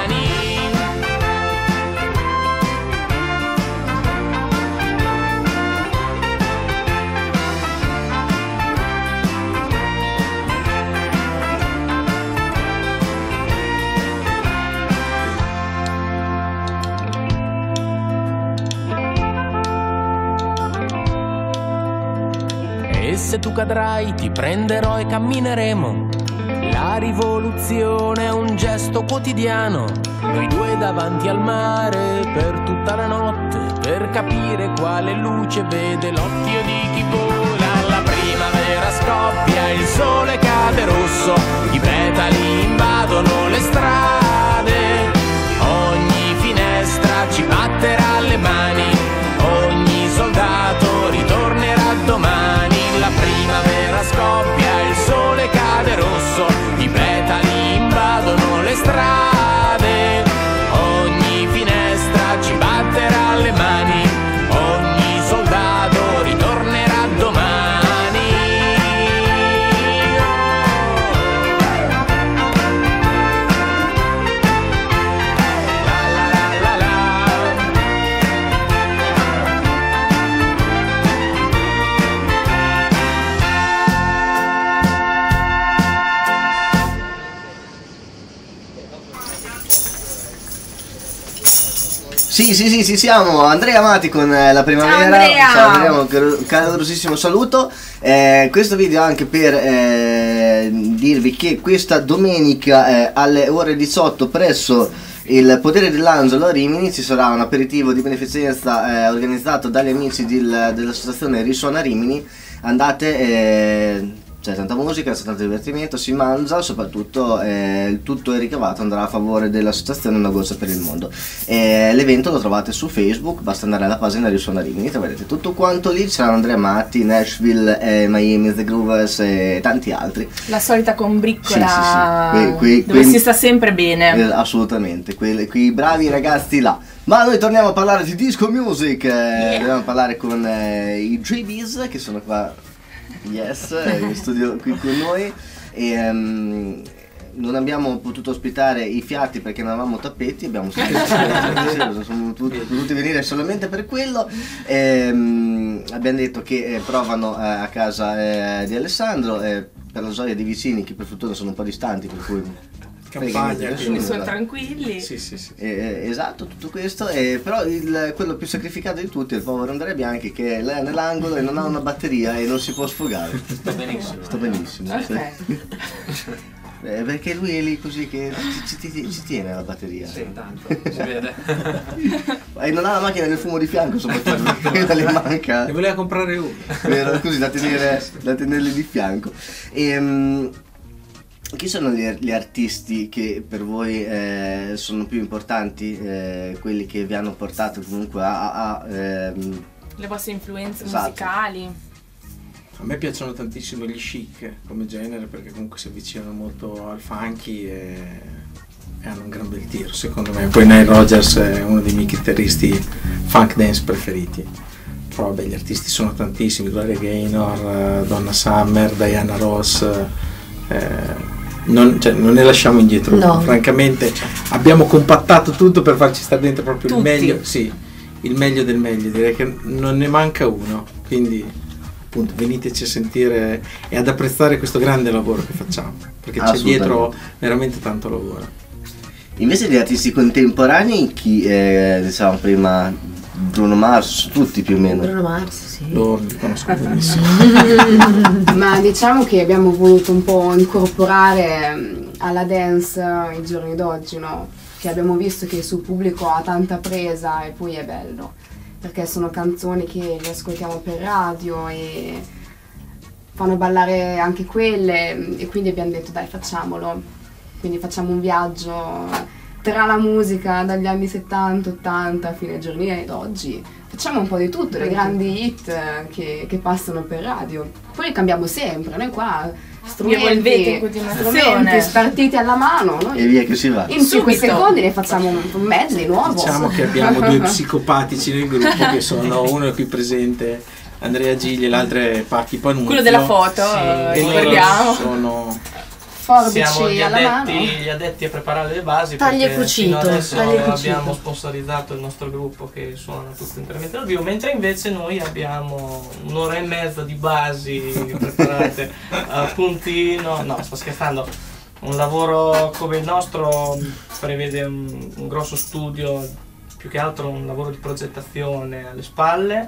E se tu cadrai ti prenderò e cammineremo. La rivoluzione è un gesto quotidiano, noi due davanti al mare per tutta la notte, per capire quale luce vede l'occhio di chi vola. La primavera scoppia, il sole cade rosso, i petali invadono le strade. Ogni finestra ci batterà le mani, ogni soldato ritornerà domani. La primavera scoppia, il sole cade rosso, i petali invadono le strade. Ogni finestra ci batterà le mani, ogni soldato ritornerà domani. Sì, siamo. Andrea Amati con la primavera. Ciao Andrea, un calorosissimo saluto. Questo video anche per dirvi che questa domenica alle ore 18 presso il Podere dell'Angelo a Rimini ci sarà un aperitivo di beneficenza organizzato dagli amici dell'associazione Risuona Rimini. Andate, c'è tanta musica, c'è tanto divertimento, si mangia, soprattutto tutto è ricavato andrà a favore dell'associazione Una Goccia per il Mondo. L'evento lo trovate su Facebook, basta andare alla pagina di Suona Rimini, troverete tutto quanto lì, c'erano Andrea Matti, Nashville, Miami, The Groovers e tanti altri. La solita combriccola sì. dove si sta sempre bene. Assolutamente, quei bravi ragazzi là. Ma noi torniamo a parlare di disco music, dobbiamo parlare con i JBs che sono qua. Yes, in studio qui con noi e non abbiamo potuto ospitare i Fiati perché non avevamo tappeti, abbiamo sono potuti venire solamente per quello. Abbiamo detto che provano a casa di Alessandro per la gioia dei vicini che per fortuna sono un po' distanti, per cui campagna, quindi sono tranquilli. Sì. Esatto, tutto questo, però quello più sacrificato di tutti è il povero Andrea Bianchi che è nell'angolo e non ha una batteria e non si può sfogare. Sto benissimo. Okay. Perché lui è lì così che ci tiene la batteria. Sì, tanto, si vede. E non ha la macchina del fumo di fianco soprattutto, perché le manca. Ne voleva comprare uno. Così da tenerli di fianco. Chi sono gli artisti che per voi sono più importanti, quelli che vi hanno portato comunque le vostre influenze musicali? A me piacciono tantissimo gli Chic come genere perché comunque si avvicinano molto al funky e hanno un gran bel tiro secondo me. Poi Nile Rodgers è uno dei miei chitarristi funk dance preferiti. Però vabbè, gli artisti sono tantissimi, Gloria Gaynor, Donna Summer, Diana Ross. Non ne lasciamo indietro, no. Francamente abbiamo compattato tutto per farci stare dentro proprio il meglio, il meglio del meglio, direi che non ne manca uno, quindi appunto veniteci a sentire e ad apprezzare questo grande lavoro che facciamo, perché c'è dietro veramente tanto lavoro. Invece gli artisti contemporanei, chi diciamo prima Bruno Mars, tutti più o meno. Bruno Mars, sì. Loro li conosco benissimo. Ma diciamo che abbiamo voluto un po' incorporare alla dance i giorni d'oggi, no? Che abbiamo visto che sul pubblico ha tanta presa e poi è bello, perché sono canzoni che le ascoltiamo per radio e fanno ballare anche quelle, e quindi abbiamo detto dai, facciamolo. Quindi facciamo un viaggio tra la musica dagli anni 70, 80 fino ai giorni d'oggi. Facciamo un po' di tutto, le grandi hit che passano per radio. Poi cambiamo sempre, noi qua strumenti spartiti alla mano, noi e via che si va. In 5 secondi ne facciamo un medley nuovo. Diciamo che abbiamo due psicopatici nel gruppo che sono uno è qui presente, Andrea Gigli, e l'altro è Pacchi Panuzzo. Quello della foto, ricordiamo. Sono siamo gli addetti a preparare le basi. Taglia e cucito. Adesso abbiamo sponsorizzato il nostro gruppo che suona tutto interamente dal vivo, mentre invece noi abbiamo un'ora e mezza di basi preparate a puntino. No, sto scherzando. Un lavoro come il nostro prevede un grosso studio, più che altro un lavoro di progettazione alle spalle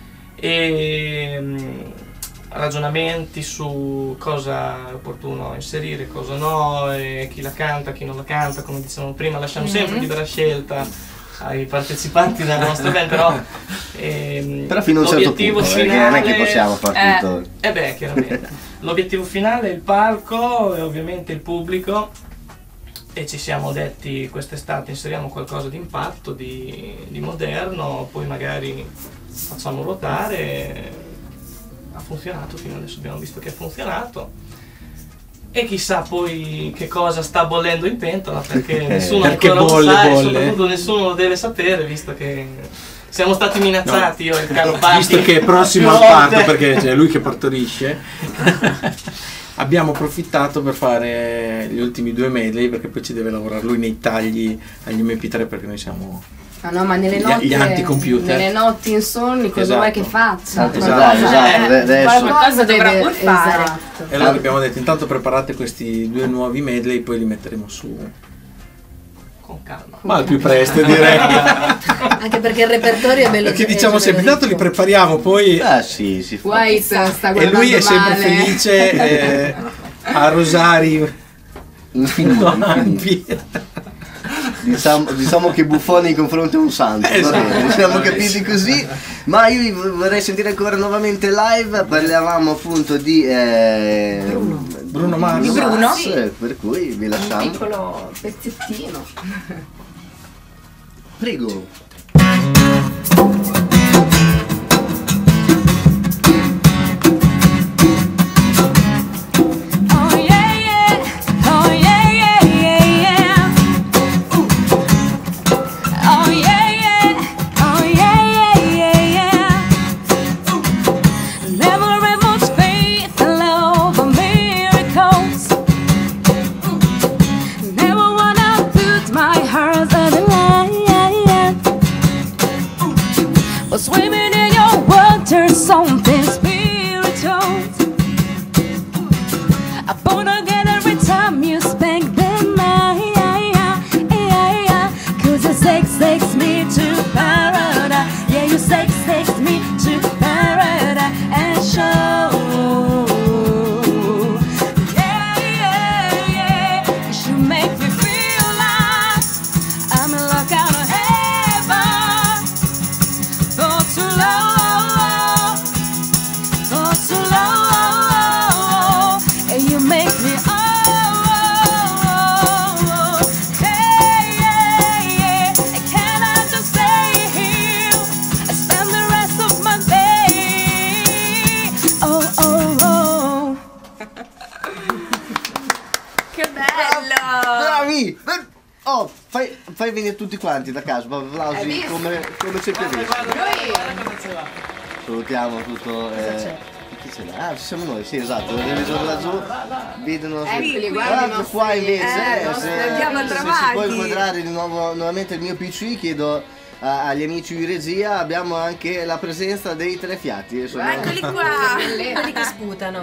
e ragionamenti su cosa è opportuno inserire, cosa no, e chi la canta, chi non la canta, come dicevamo prima, lasciamo sempre libera scelta ai partecipanti della nostra band, però fino a un certo punto, finale, non è che possiamo fare tutto. Chiaramente. L'obiettivo finale è il palco e ovviamente il pubblico, e ci siamo detti quest'estate inseriamo qualcosa di impatto, di moderno, poi magari facciamo ruotare. Ha funzionato, fino adesso abbiamo visto che ha funzionato e chissà poi che cosa sta bollendo in pentola, perché nessuno ancora lo sa e soprattutto nessuno lo deve sapere, visto che siamo stati minacciati, io e il caro Patti, visto che è prossimo al parto, perché è lui che partorisce. Abbiamo approfittato per fare gli ultimi 2 medley, perché poi ci deve lavorare lui nei tagli agli MP3, perché noi siamo ma nelle notti, gli anticomputer. Nelle notti insonni cosa vuoi che faccia? Qualcosa dovrà pur fare. Esatto. E allora abbiamo detto intanto preparate questi 2 nuovi medley, poi li metteremo su con calma, ma al più presto, direi. Anche perché il repertorio è bello, perché diciamo sempre intanto li prepariamo, poi si fa. White sta e lui è sempre felice a rosari infiniti. diciamo che buffoni in confronto a un santo, va bene, siamo capiti così, ma io vi vorrei sentire ancora nuovamente live. Parlavamo appunto di Bruno Mars. Per cui vi lasciamo Un piccolo pezzettino. Prego. Swimming in your water, something spiritual. I born again every time you spank the night. 'Cause you sex me to paradise. Yeah, you sex me to paradise and show. Yeah, you should make me feel like I'm in luck out of heaven. For too long, and you make me hey, yeah. Can I just stay here and spend the rest of my day? Oh. Che bello! Bravi! Oh, fai venire tutti quanti da casa, applausi come sempre visto. Salutiamo tutto. Chi ce l'ha? Ah, ci siamo noi, sì, esatto, il televisore laggiù, vedono guarda qua invece. Se si può inquadrare di nuovo nuovamente il mio PC, chiedo agli amici di regia, abbiamo anche la presenza dei tre fiati. Eccoli qua! Quelli che sputano.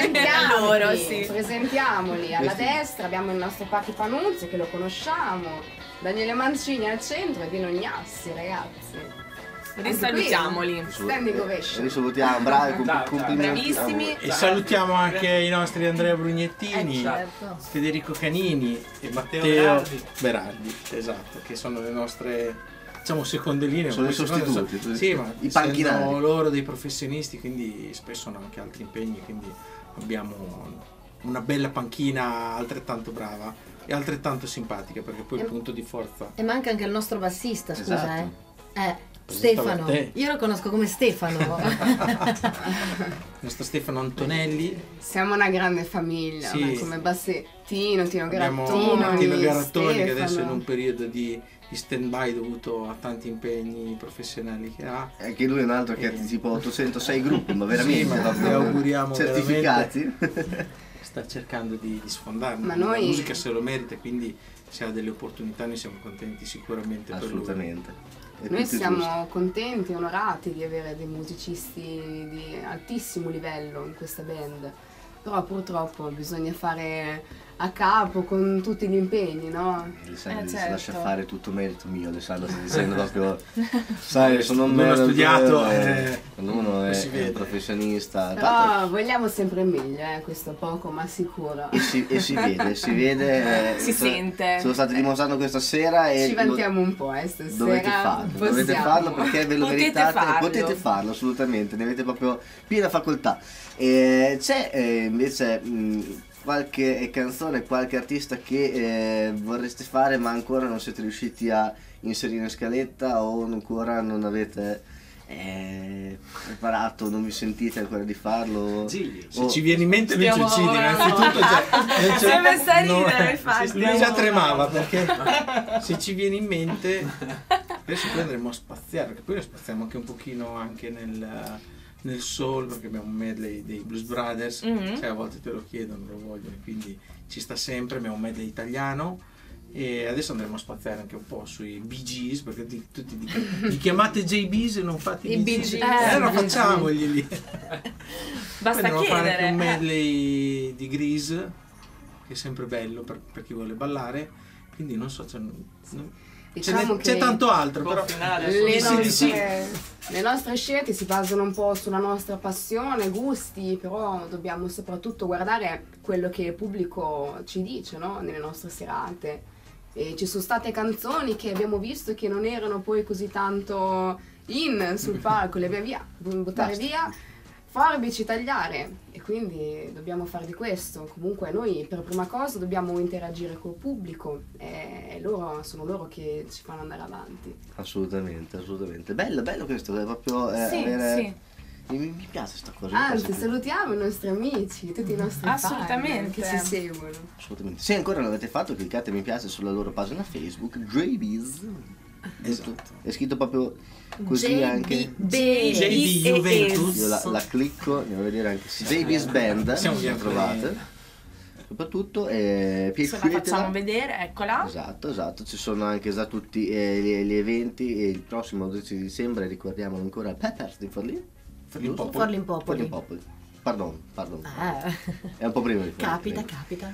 Presentiamoli. Alla destra abbiamo il nostro Pacchi Panuzzi, che lo conosciamo, Daniele Mancini al centro e Dino Gnassi, ragazzi. Risalutiamoli. Standing ovation. Risalutiamo, bravi, complimenti. Bravissimi. E salutiamo anche i nostri Andrea Brugnettini, Certo. Federico Canini e Matteo Berardi, esatto, che sono le nostre, diciamo, seconde linee. Sono i sostituti, sì, ma i panchinari. sono loro dei professionisti, quindi spesso hanno anche altri impegni, quindi abbiamo una bella panchina altrettanto brava e altrettanto simpatica, perché poi il punto di forza. E manca anche il nostro bassista, scusa, Esatto. Stefano. Io lo conosco come Stefano. Il nostro Stefano Antonelli. Siamo una grande famiglia, Sì. come Bassettino, Tino Abbiamo Garattoni, Tino Garattoni, che Stefano. adesso è in un periodo di stand-by dovuto a tanti impegni professionali che ha. Anche lui è un altro che ha tipo 806 gruppi, ma veramente Sì, ma proprio vi auguriamo certificati. Sta cercando di sfondarlo. Ma La noi- musica se lo merita, quindi se ha delle opportunità noi siamo contenti sicuramente per lui. Assolutamente. È Noi tutto siamo giusto. contenti e onorati di avere dei musicisti di altissimo livello in questa band, però purtroppo bisogna fare a capo con tutti gli impegni, no? Alessandro si certo. lascia fare tutto merito mio, Alessandro sta dicendo proprio, sai, sono un Uno manager, studiato, quando uno si è vede. un professionista. Però vogliamo sempre il meglio, questo poco ma sicuro. E si vede, Si sente. Ce lo state dimostrando questa sera e Ci vantiamo un po', stasera. dovete farlo perché ve lo Potete meritate, farlo. potete farlo assolutamente, ne avete proprio piena facoltà. C'è invece qualche canzone, qualche artista che vorreste fare ma ancora non siete riusciti a inserire in scaletta o ancora non avete preparato, non vi sentite ancora di farlo? Sì, se ci viene in mente lui ci Stiamo uccide lavorando. innanzitutto. Si è messa a ridere, infatti. Lui già tremava perché se ci viene in mente adesso poi andremo a spaziare, perché poi lo spaziamo anche un pochino anche nel soul, perché abbiamo un medley dei Blues Brothers, cioè a volte te lo chiedono, lo vogliono, quindi ci sta sempre. Abbiamo un medley italiano e adesso andremo a spaziare anche un po' sui Bee Gees, perché tutti li chiamate JBs e non fate I Bee Gees. allora facciamogli. Basta Poi andiamo a fare anche chiedere. un medley di Grease, che è sempre bello per chi vuole ballare, quindi non so, Diciamo c'è che tanto altro, però le nostre scelte si basano un po' sulla nostra passione, gusti, però dobbiamo soprattutto guardare quello che il pubblico ci dice, no? Nelle nostre serate. E ci sono state canzoni che abbiamo visto che non erano poi così tanto sul palco, le via, buttare via, forbici, tagliare, e quindi dobbiamo fare di questo. Comunque noi per prima cosa dobbiamo interagire col pubblico e sono loro che ci fanno andare avanti. Assolutamente, assolutamente. Bello questo, è proprio sì. Mi piace sta cosa. Anzi, salutiamo i nostri amici, tutti i nostri fan che ci seguono. Assolutamente. Se ancora non l'avete fatto, cliccate mi piace sulla loro pagina Facebook, JB's. Esatto. È scritto proprio così anche. JB Juventus. Io la clicco, andiamo a vedere anche JB's Band, la trovate. Soprattutto se la facciamo vedere, eccola. Esatto, ci sono anche già tutti gli eventi, e il prossimo 12 dicembre ricordiamo ancora Peppers di Forlì. Forlimpopoli. Pardon. È un po' prima di Forlì. Capita.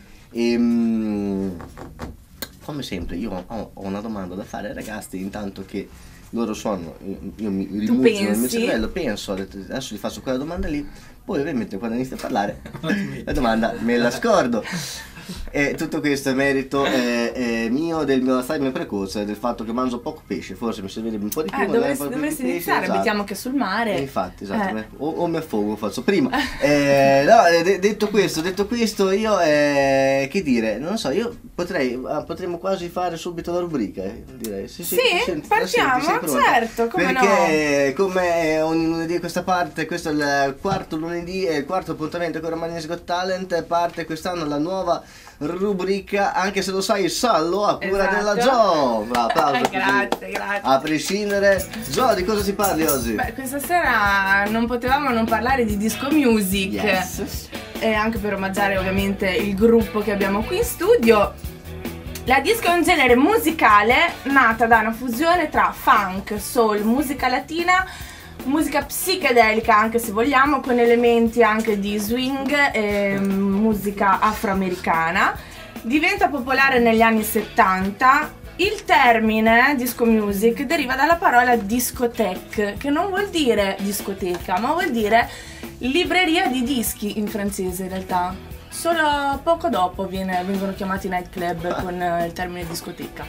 Come sempre io ho una domanda da fare ai ragazzi, intanto che loro suonano, io mi rimugino nel mio cervello, penso, adesso gli faccio quella domanda lì, poi ovviamente quando inizio a parlare la domanda me la scordo. E tutto questo è merito mio, del mio Alzheimer precoce, del fatto che mangio poco pesce, forse mi servirebbe un po' di più. Dovresti iniziare, esatto. Abitiamo che sul mare. Infatti, esatto, o mi affogo, faccio prima. Detto questo, io che dire, non so, io potremmo quasi fare subito la rubrica, direi. Sì, partiamo, certo, come perché come ogni lunedì a questa parte, questo è il quarto lunedì e il quarto appuntamento con Romagna's Got Talent, parte quest'anno la nuova rubrica, anche se lo sai, Sallo a cura della Jo. Applauso. Grazie. A prescindere, Jo, di cosa si parli oggi? Beh, questa sera non potevamo non parlare di disco music. Yes. E anche per omaggiare ovviamente il gruppo che abbiamo qui in studio. La disco è un genere musicale nata da una fusione tra funk, soul, musica latina, musica psichedelica anche se vogliamo, con elementi anche di swing e musica afroamericana. Diventa popolare negli anni 70. Il termine disco music deriva dalla parola discothèque, che non vuol dire discoteca, ma vuol dire libreria di dischi in francese in realtà. Solo poco dopo vengono chiamati nightclub con il termine discoteca.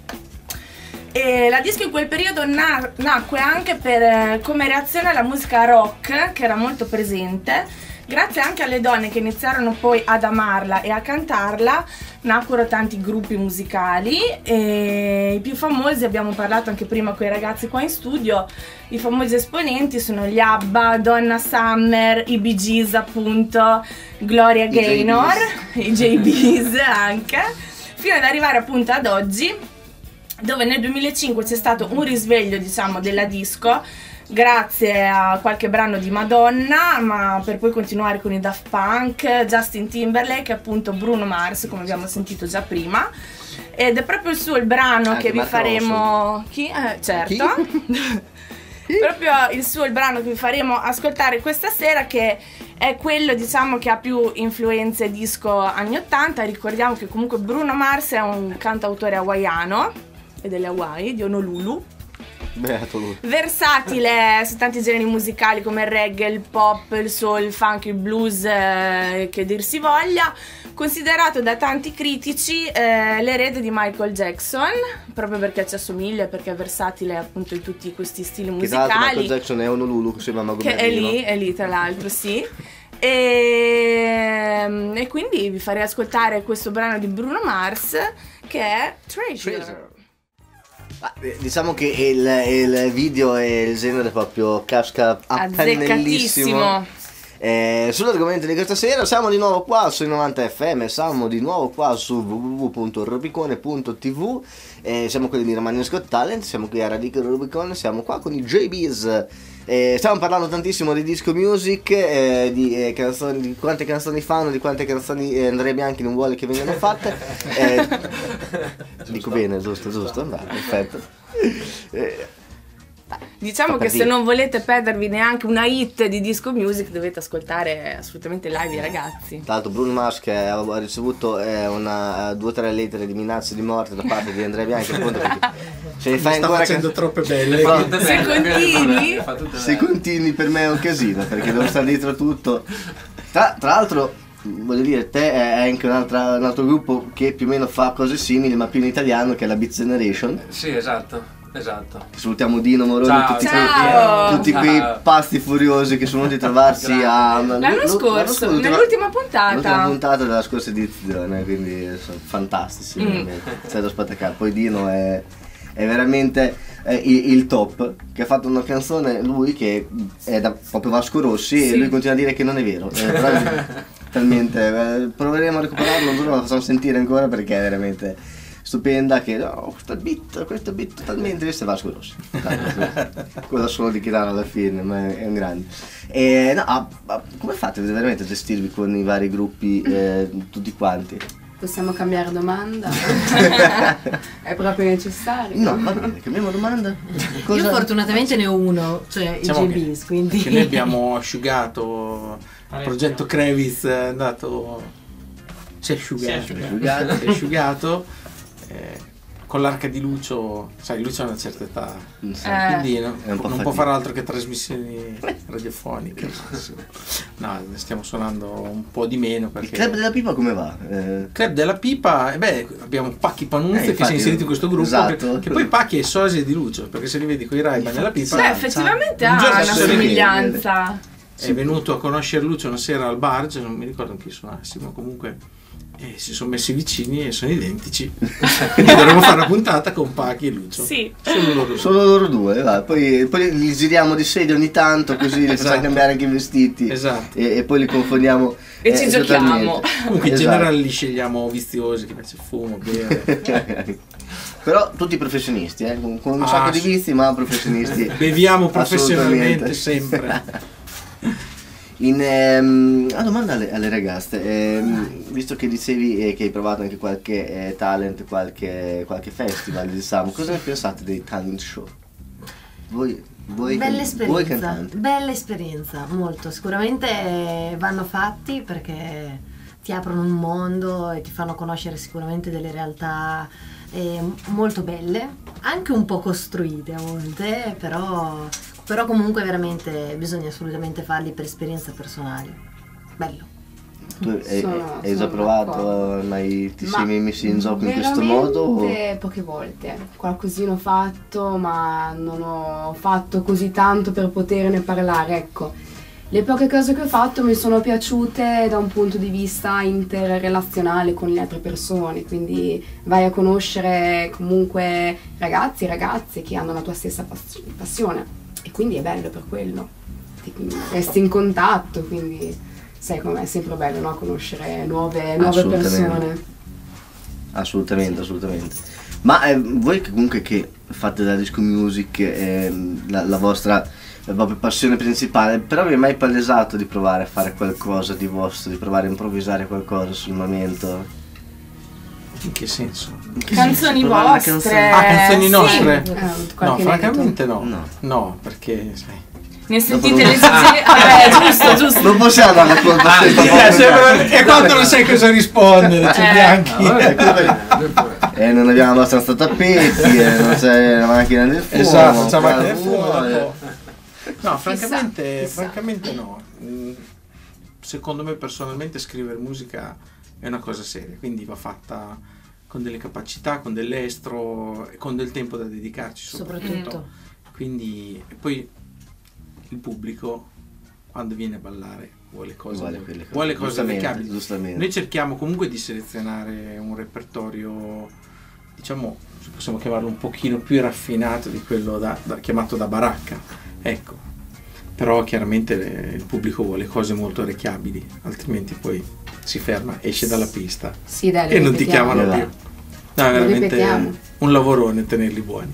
E la disco in quel periodo nacque anche come reazione alla musica rock, che era molto presente. Grazie anche alle donne che iniziarono poi ad amarla e a cantarla, nacquero tanti gruppi musicali, e i più famosi, abbiamo parlato anche prima con i ragazzi qua in studio, i famosi esponenti sono gli ABBA, Donna Summer, i Bee Gees appunto, Gloria Gaynor, i JB's anche, fino ad arrivare appunto ad oggi, dove nel 2005 c'è stato un risveglio, diciamo, della disco, grazie a qualche brano di Madonna, ma per poi continuare con i Daft Punk, Justin Timberlake e appunto Bruno Mars, come abbiamo sentito già prima. Ed è proprio il brano anche che vi Marco faremo... Chi? Certo. Proprio il brano che vi faremo ascoltare questa sera, che è quello, diciamo, che ha più influenze disco anni 80. Ricordiamo che comunque Bruno Mars è un cantautore hawaiano, e delle Hawaii, di Honolulu. Beato lui. Versatile su tanti generi musicali come il reggae, il pop, il soul, il funk, il blues, che dir si voglia. Considerato da tanti critici l'erede di Michael Jackson, proprio perché ci assomiglia, perché è versatile appunto in tutti questi stili musicali. Che Michael Jackson è Honolulu, che sembra Mago che è lì tra l'altro, sì. E quindi vi farei ascoltare questo brano di Bruno Mars, che è Treasure. Diciamo che il video e il genere proprio casca a pennellissimo sull'argomento di questa sera. Siamo di nuovo qua sui 90 FM, siamo di nuovo qua su www.rubicone.tv, siamo quelli di Romagna's Got Talent, siamo qui a Radical Rubicon, siamo qua con i JB's. Stiamo parlando tantissimo di disco music, di canzoni, di quante canzoni fanno, di quante canzoni Andrea Bianchi non vuole che vengano fatte. Dico bene, giusto? Beh, perfetto. Diciamo che se non volete perdervi neanche una hit di disco music, dovete ascoltare assolutamente live i ragazzi. Tra l'altro Bruno Mars, che ha ricevuto 2 o 3 lettere di minacce di morte da parte di Andrea Bianchi, appunto, se ne fai ancora facendo troppe belle. Se continui per me è un casino, perché devo stare dietro tutto. Tra l'altro voglio dire, te è anche un altro gruppo che più o meno fa cose simili, ma più in italiano, che è la Beat Generation. Sì, esatto. Salutiamo Dino Moroni, Ciao. tutti quei pasti furiosi che sono venuti a trovarsi l'anno scorso, nell'ultima puntata. L'ultima puntata della scorsa edizione, quindi sono fantastici, veramente. C'è da spaccare. Poi Dino è veramente il top, che ha fatto una canzone lui che è da proprio Vasco Rossi, e lui continua a dire che non è vero. Però talmente proveremo a recuperarlo, non lo facciamo sentire ancora perché è veramente stupenda, che questo beat totalmente, questo è Vasco Rossi, quello solo di chitarra alla fine, ma è un grande. Come fate veramente a gestirvi con i vari gruppi, tutti quanti? Possiamo cambiare domanda? È proprio necessario? No, va bene, cambiamo domanda. Io fortunatamente ne ho uno, cioè diciamo i JBs, quindi... Che noi abbiamo asciugato il progetto Crevis, è andato... si è asciugato. Con l'arca di Lucio, sai, Lucio ha una certa età, quindi non può fare altro che trasmissioni radiofoniche. No, stiamo suonando un po' di meno perché... Il Club della Pipa come va? Club della Pipa, abbiamo Pacchi Panuzzi che si è inserito in questo gruppo, esatto, che poi Pacchi è sosia di Lucio, perché se li vedi con i Ray-Ban nella Pipa, effettivamente ha una somiglianza. È venuto a conoscere Lucio una sera al bar, non mi ricordo chi suonassimo, comunque si sono messi vicini e sono identici. Quindi dovremmo fare una puntata con Pacchi e Lucio. Sì. Solo loro due, va. Poi li giriamo di sedia ogni tanto, così li facciamo cambiare anche i vestiti. Esatto. E poi li confondiamo. E ci giochiamo. Comunque in generale li scegliamo viziosi, che piace fumo, bere. Però tutti professionisti, con un sacco di vizi, ma professionisti. Beviamo professionalmente sempre. Una domanda alle ragazze, visto che dicevi che hai provato anche qualche talent, qualche festival, diciamo, cosa ne pensate dei talent show? Voi bella esperienza, molto, sicuramente vanno fatti perché ti aprono un mondo e ti fanno conoscere sicuramente delle realtà molto belle, anche un po' costruite a volte, però comunque veramente bisogna assolutamente farli per esperienza personale. Bello. Tu hai già provato, mai ti sei messi in gioco in questo modo? Poche volte, qualcosina ho fatto, ma non ho fatto così tanto per poterne parlare, ecco. Le poche cose che ho fatto mi sono piaciute da un punto di vista interrelazionale con le altre persone, quindi vai a conoscere comunque ragazzi e ragazze che hanno la tua stessa passione. E quindi è bello per quello, resti in contatto, quindi sai com'è, sempre bello, no? Conoscere nuove persone. Assolutamente. Ma voi comunque che fate della disco music, la vostra propria passione principale, però vi è mai palesato di provare a fare qualcosa di vostro, di provare a improvvisare qualcosa sul momento? In che senso? Canzoni vostre? Canzoni nostre? Sì. No, francamente no, perché sai, ne sentite le giusto. Non possiamo dare la colpa e quando non sai cosa rispondere, c'è Bianchi. Non abbiamo abbastanza tappeti, non c'è la macchina del fumo. Esatto, c'è la macchina del fumo. No, francamente no. Secondo me personalmente scrivere musica è una cosa seria, quindi va fatta con delle capacità, con dell'estro e con del tempo da dedicarci soprattutto. Quindi poi il pubblico quando viene a ballare vuole cose orecchiabili. Noi cerchiamo comunque di selezionare un repertorio, diciamo, se possiamo chiamarlo un pochino più raffinato di quello chiamato da baracca, ecco. Però chiaramente il pubblico vuole cose molto orecchiabili, altrimenti poi si ferma, esce dalla pista e non ti chiamano più. No, è veramente un lavorone tenerli buoni.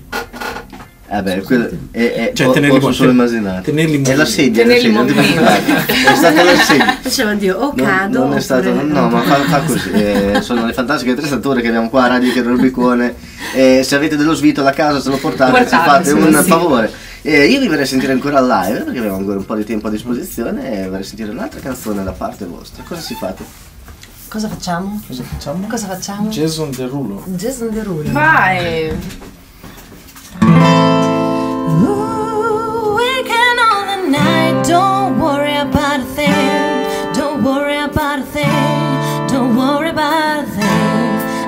Tenerli buoni, solo immaginare. Tenerli è la sedia, è stata la sedia. Faceva Dio, cado. Non è stato, no, ma fa così. Sono le fantastiche attrezzature che abbiamo qua a Radio Icaro Rubicone. Se avete dello svito a casa, se lo portate, ci fate un favore. Io vi vorrei sentire ancora live perché abbiamo ancora un po' di tempo a disposizione e vorrei sentire un'altra canzone da parte vostra. Cosa si fate? Cosa facciamo? Jason Derulo. Vai! Weekend all the night, don't worry about a thing, don't worry about a thing.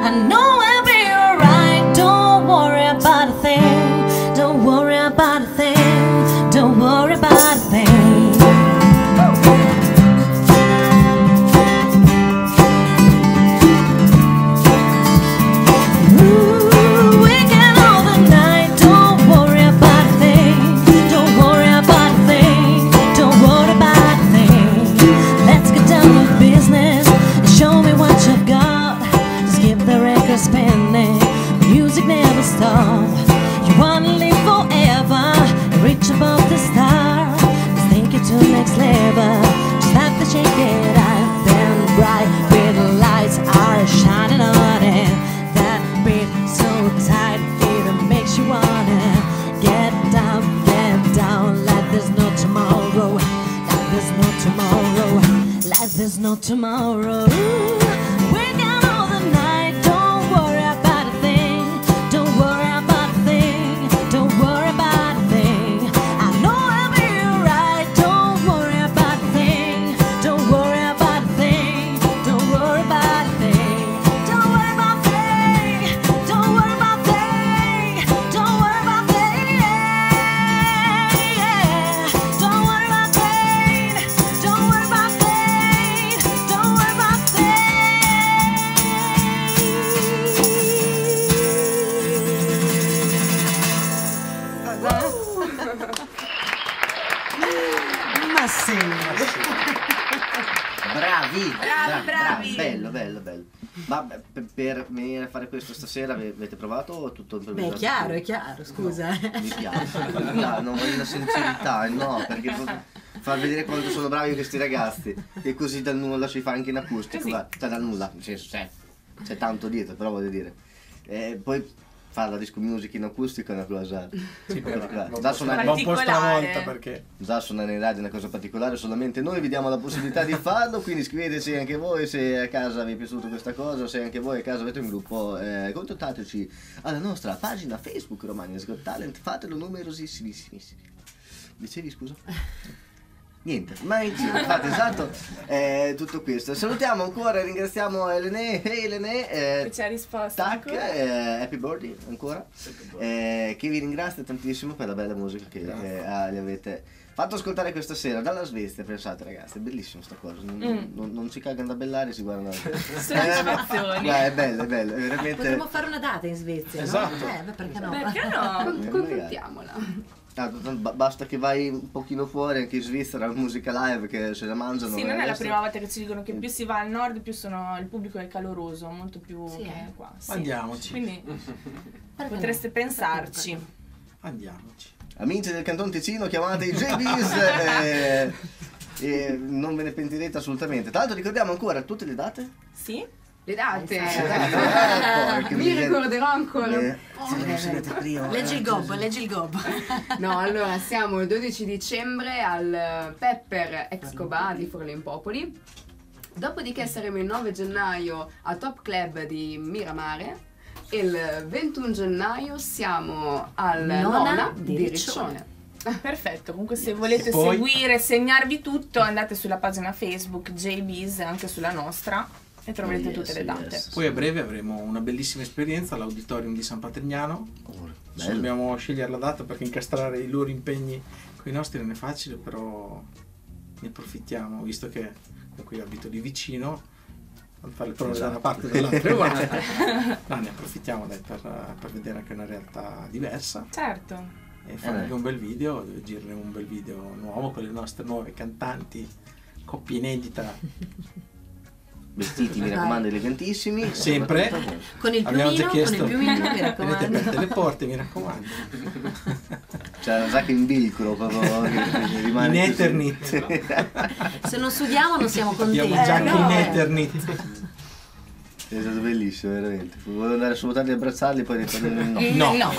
I know I'll be alright. Don't worry about a thing. Don't worry about a thing. Don't worry about a thing. Spinning, music never stops. You wanna live forever, reach above the stars. Let's take it to the next level. Just have to shake it out, then bright with the lights are shining on it. That beat so tight, it makes you wanna get down like there's no tomorrow, like there's no tomorrow, like there's no tomorrow. We got all the night. Bravi. Bello. Ma per venire a fare questo stasera avete provato o tutto improvvisato? Beh, è chiaro, scusa. No, mi piace, non voglio la sincerità, no, perché far vedere quanto sono bravi questi ragazzi e così dal nulla si fa anche in acustico, cioè dal nulla, nel senso c'è tanto dietro, però voglio dire. Poi fare la disco music in acustico è una cosa già suonare un po' stravolta, perché già suonare in radio è una cosa particolare, solamente noi vi diamo la possibilità di farlo, quindi scriveteci anche voi se a casa vi è piaciuta questa cosa, o se anche voi a casa avete un gruppo, contattateci alla nostra pagina Facebook Romagna's Got Talent, fatelo numerosissimi. Dicevi, scusa? Niente, ma infatti esatto, tutto questo. Salutiamo ancora, ringraziamo Elene, che ci ha risposto. Happy birthday ancora, che vi ringrazio tantissimo per la bella musica che gli avete fatto ascoltare questa sera dalla Svezia. Pensate ragazzi, è bellissimo sta cosa, non si cagano da bellare, si guardano è bello, è veramente. Potremmo fare una data in Svezia, esatto. No? Perché no? Confrontiamola. Basta che vai un pochino fuori, anche in Svizzera, la musica live che se la mangiano. Sì, non è la prima volta che ci dicono che più si va al nord più il pubblico è caloroso, molto più che qua. Sì. Andiamoci. Quindi potreste pensarci. Andiamoci. Amici del Canton Ticino, chiamate i JBs e non ve ne pentirete assolutamente. Tra l'altro ricordiamo ancora tutte le date? Sì. Le date? Mi ricorderò ancora. Leggi il gob. No, allora siamo il 12 dicembre al Pepper Exco Bar di Forlimpopoli. Dopodiché saremo il 9 gennaio al Top Club di Miramare. E il 21 gennaio siamo al Nona di Riccione. Perfetto, comunque se volete seguire, segnarvi tutto, andate sulla pagina Facebook JBs, anche sulla nostra, e troverete tutte le date. Poi a breve avremo una bellissima esperienza all'Auditorium di San Patrignano. Dobbiamo scegliere la data perché incastrare i loro impegni con i nostri non è facile, però ne approfittiamo, visto che qui abito lì vicino, a fare le prove da una parte e dall'altra. No, ne approfittiamo per vedere anche una realtà diversa. Certo. E fare anche un bel video, girare un bel video nuovo con le nostre nuove cantanti, coppia inedita. Vestiti, mi raccomando, elegantissimi. Sempre. Con il piumino, mi raccomando. Vedete le porte, mi raccomando. C'è una giacca in velcro proprio che rimane in Eternit. Se non sudiamo non siamo contenti. Abbiamo giacca in Eternit. È stato bellissimo, veramente. Volevo andare a salutarli e abbracciarli, poi ho detto no.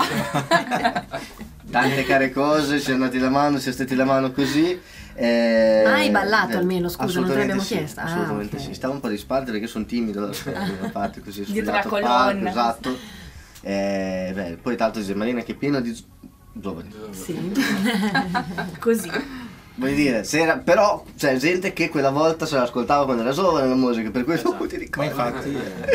Tante care cose, ci siamo dati la mano, ci siamo stati la mano così. Ma hai ballato almeno, scusa, non te l'abbiamo chiesto. Assolutamente sì, stavo un po' di sparte perché sono timido, una parte così dietro la colonna. Esatto. Poi tra l'altro dice Marina che è piena di giovani. Sì. Così. Vuol dire, però c'è gente che quella volta se l'ascoltava quando era giovane la musica, per questo ti ricordo. Ma infatti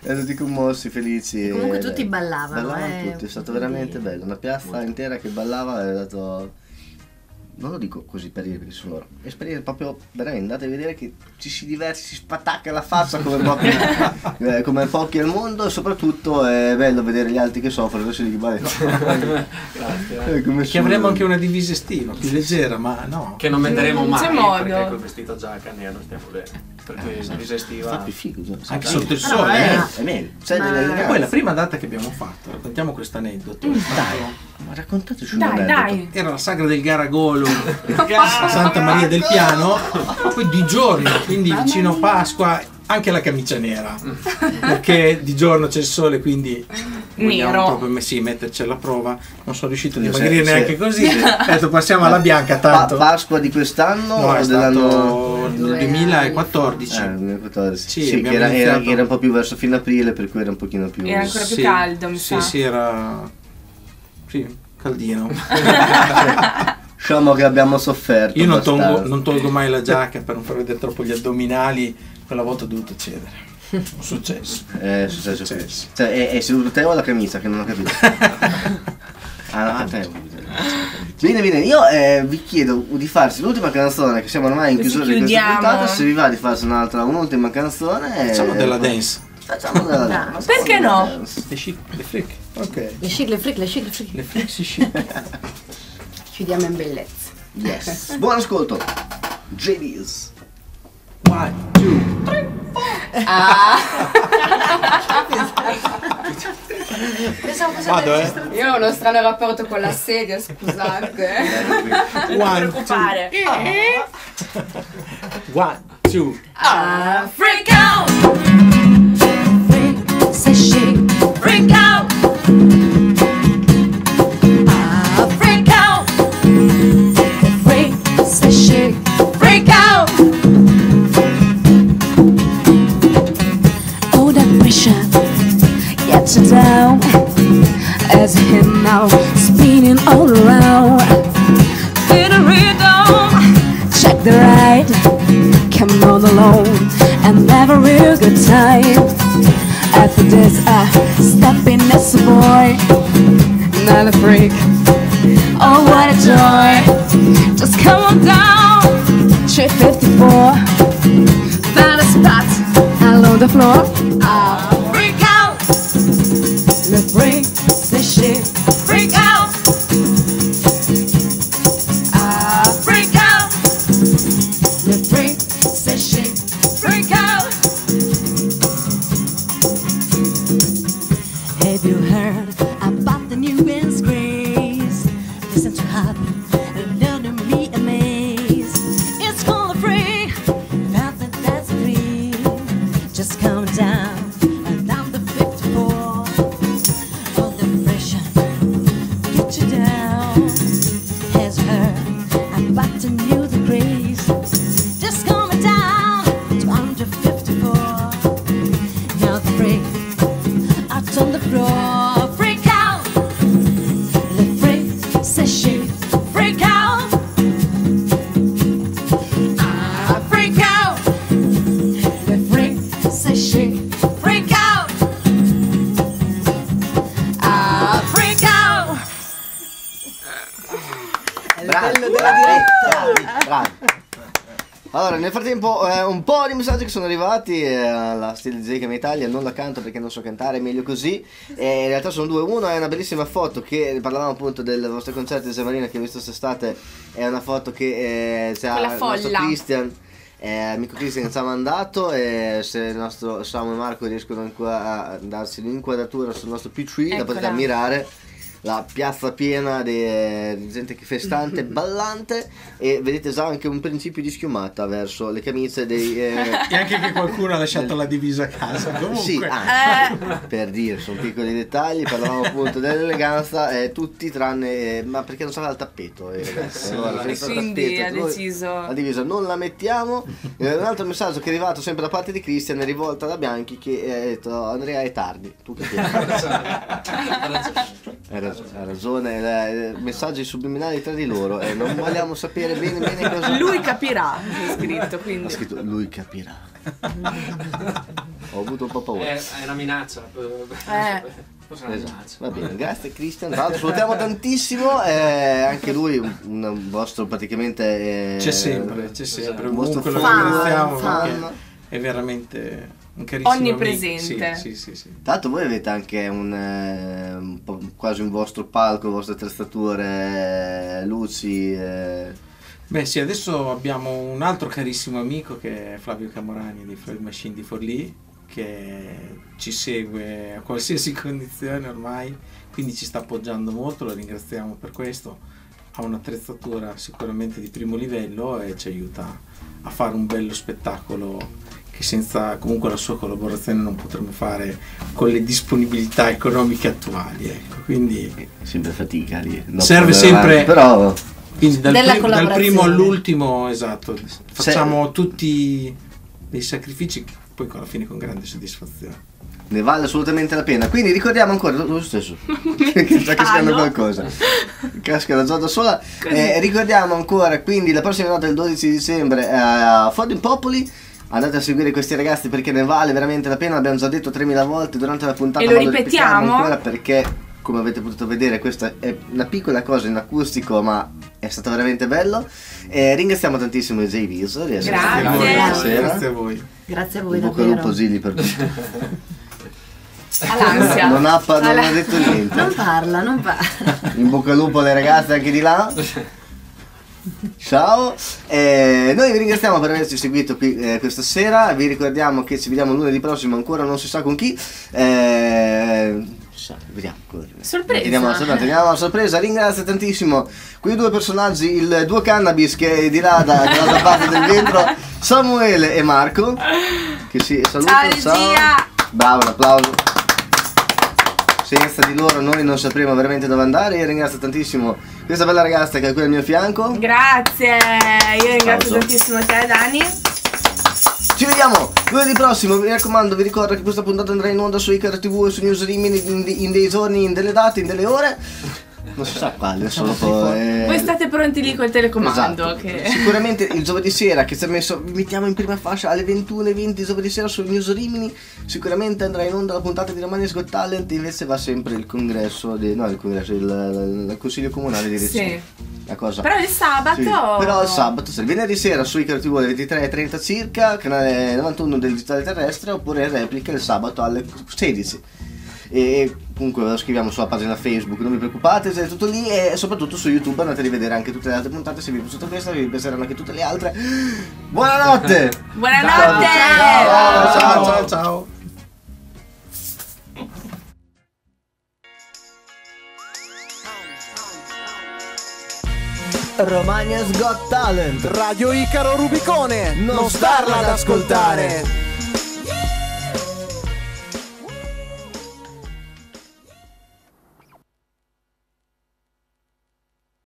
erano tutti commossi, felici. Comunque tutti ballavano. Tutti, è stato veramente bello. Una piazza intera che ballava, è dato... Non lo dico così per dire perché sono loro. Esperienza proprio veramente, andate a vedere che ci si diverte, si spatacca la faccia come pochi al mondo, e soprattutto è bello vedere gli altri che soffrono. Adesso dico, Grazie. Che avremo anche una divisa estiva, più leggera, ma no. Che non metteremo mai, c'è modo. perché col vestito giacca nero stiamo bene. Perché divisa estiva... Fa più figo, anche sotto il sole. È meglio. E poi la prima data che abbiamo fatto, raccontiamo questo aneddoto. Ma raccontateci un Dai, aneddoto. dai. Era la sagra del Garagolo a Santa Maria del Piano, poi di giorno, quindi vicino a Pasqua, anche la camicia nera, perché di giorno c'è il sole, quindi vogliamo nero. proprio metterci alla prova. Non sono riuscito a Sì, dimagrire sì. neanche così. Ho detto passiamo alla bianca tanto. Pasqua di quest'anno No, o è dell'anno? stato nel 2014. 2014. Sì, Sì, che abbiamo iniziato- era un po' più verso fine aprile, per cui era un pochino più... Era ancora più caldo, mi sa. Sì, era... Sì, caldino. Diciamo che abbiamo sofferto. Io non abbastanza. tolgo mai la giacca per non far vedere troppo gli addominali, quella volta ho dovuto cedere. È successo. È successo. Cioè, è seduto te o la camicia che non ho capito? Ah, no, te. Bene, io vi chiedo di farsi l'ultima canzone, che siamo ormai in Così chiusura di questa chiudiamo. puntata. Se vi va di farsi un'ultima canzone, Facciamo della dance. Facciamo della dance. Perché no? Le chic, le freak. Ok. Le chic, le freak, le chic, le freak. Le freak si chic. Chiudiamo in bellezza. Yes. Buon ascolto. JD's. 1, 2, 3. Vado, Io ho uno strano rapporto con la sedia, scusate. Non ti preoccupare. 1, 2. Freak out! Say she Freak out! Freak out! freak, say she Freak out! oh that pressure gets you down as you hit now, spinning all around. Feel the rhythm, check the ride, come on alone and have a real good time. After this I step in as a boy, not a freak. Oh what a joy, just come on down. 354, find a spot along the floor. Freak out! Le freak, say shit. Freak out! Freak out! Le freak, say shit. Freak out! Have you heard about the new Ben's Grace? Listen to her and learn to be amazed. It's called a freak, nothing that's free. Just come down and down the 54. For the pressure, get you down. Has heard about the new the grace. Just come down to under 54. Now the freak out on the floor. Freak out! The freak says she. Freak out! Freak out! The freak says she. Freak out! Freak out! Bravi. Allora, nel frattempo un po' di messaggi che sono arrivati alla Stile DJ Cam Italia, non la canto perché non so cantare, meglio così. In realtà sono due, uno è una bellissima foto che parlavamo appunto del vostro concerto di Severina che ho visto quest'estate, è una foto che c'ha Quella il nostro folla. Christian, amico Christian ci ha mandato, e se il nostro Samu e Marco riescono a darci l'inquadratura sul nostro PC da poter Eccola. ammirare la piazza piena di gente che festante, ballante, e vedete già anche un principio di schiumata verso le camicie dei... E anche che qualcuno ha lasciato la divisa a casa. Comunque. Sì, per dire, sono piccoli dettagli, parlavamo appunto dell'eleganza, tutti tranne... ma perché non c'era il tappeto, ragazzi? Allora, senza Quindi tappeto, ha noi deciso. la divisa non la mettiamo. Un altro messaggio che è arrivato sempre da parte di Christian è rivolto da Bianchi che ha detto: Andrea è tardi, tu capisci? Ha ragione, messaggi subliminali tra di loro, non vogliamo sapere bene cosa... Lui capirà, è scritto, Ha quindi. scritto lui capirà. Ho avuto un po' paura. È una minaccia. Esatto. Va bene, grazie Christian. Tra l'altro salutiamo tantissimo. Anche lui, un vostro praticamente. C'è sempre. Un vostro Comunque lo ringraziamo perché è veramente un carissimo onnipresente. Amico. Sì. Tra l'altro voi avete anche un po' quasi un vostro palco, vostre attrezzature, luci. Beh sì, adesso abbiamo un altro carissimo amico che è Flavio Camorani di Floyd Machine di Forlì, che ci segue a qualsiasi condizione ormai, quindi ci sta appoggiando molto, lo ringraziamo per questo. Ha un'attrezzatura sicuramente di primo livello e ci aiuta a fare un bello spettacolo che senza comunque la sua collaborazione non potremmo fare con le disponibilità economiche attuali, ecco. Quindi sempre fatica lì, serve sempre, però quindi dal primo all'ultimo, esatto, facciamo tutti dei sacrifici, poi alla fine con grande soddisfazione. Ne vale assolutamente la pena. Quindi ricordiamo ancora lo stesso che sta cascando qualcosa, casca la già da sola. Ricordiamo ancora quindi la prossima notte del 12 dicembre a Fodin Popoli. Andate a seguire questi ragazzi perché ne vale veramente la pena. L'abbiamo già detto 3000 volte durante la puntata, e lo ripetiamo ancora perché, come avete potuto vedere, questa è una piccola cosa in acustico, ma è stato veramente bello. Ringraziamo tantissimo i J-Viz di essere stati con noi stasera. Grazie a voi. Grazie a voi, davvero. Un bocca al lupo Zilli per tutto. All'ansia. Non ha detto niente. Non parla. In bocca al lupo alle ragazze anche di là. Ciao, noi vi ringraziamo per averci seguito qui questa sera. Vi ricordiamo che ci vediamo lunedì prossimo, ancora non si sa con chi. Vediamo. Sorpresa. Teniamo la sorpresa. Ringrazio tantissimo quei due personaggi, il duo cannabis che è di là dall'altra parte del vetro, Samuele e Marco, che si salutano. Ciao. Bravo, un applauso. Senza di loro noi non sapremo veramente dove andare. Io ringrazio tantissimo questa bella ragazza che è qui al mio fianco. Grazie, io ringrazio tantissimo te, Dani. Ci vediamo lunedì prossimo, mi raccomando, vi ricordo che questa puntata andrà in onda su Icaro TV e su News Rimini in dei giorni, in delle date, in delle ore. Non si sa quale, solo voi state pronti lì col telecomando. Esatto. Che... Sicuramente il giovedì sera che ci ha messo, vi mettiamo in prima fascia alle 21:20 giovedì sera su News Rimini. Sicuramente andrà in onda la puntata di Romagna's Got Talent. Invece va sempre il congresso il consiglio comunale di Reggio. Sì. La cosa. Però il sabato. Sì. Però il sabato, il venerdì sera su Icaro TV alle 23:30 circa, canale 91 del digitale terrestre, oppure in replica il sabato alle 16. E comunque ve lo scriviamo sulla pagina Facebook, non vi preoccupate, è tutto lì. E soprattutto su YouTube andate a rivedere anche tutte le altre puntate. Se vi è piaciuta questa, vi piaceranno anche tutte le altre. Buonanotte. Buonanotte. Ciao. Romagna's Got Talent, Radio Icaro Rubicone, non starla ad ascoltare.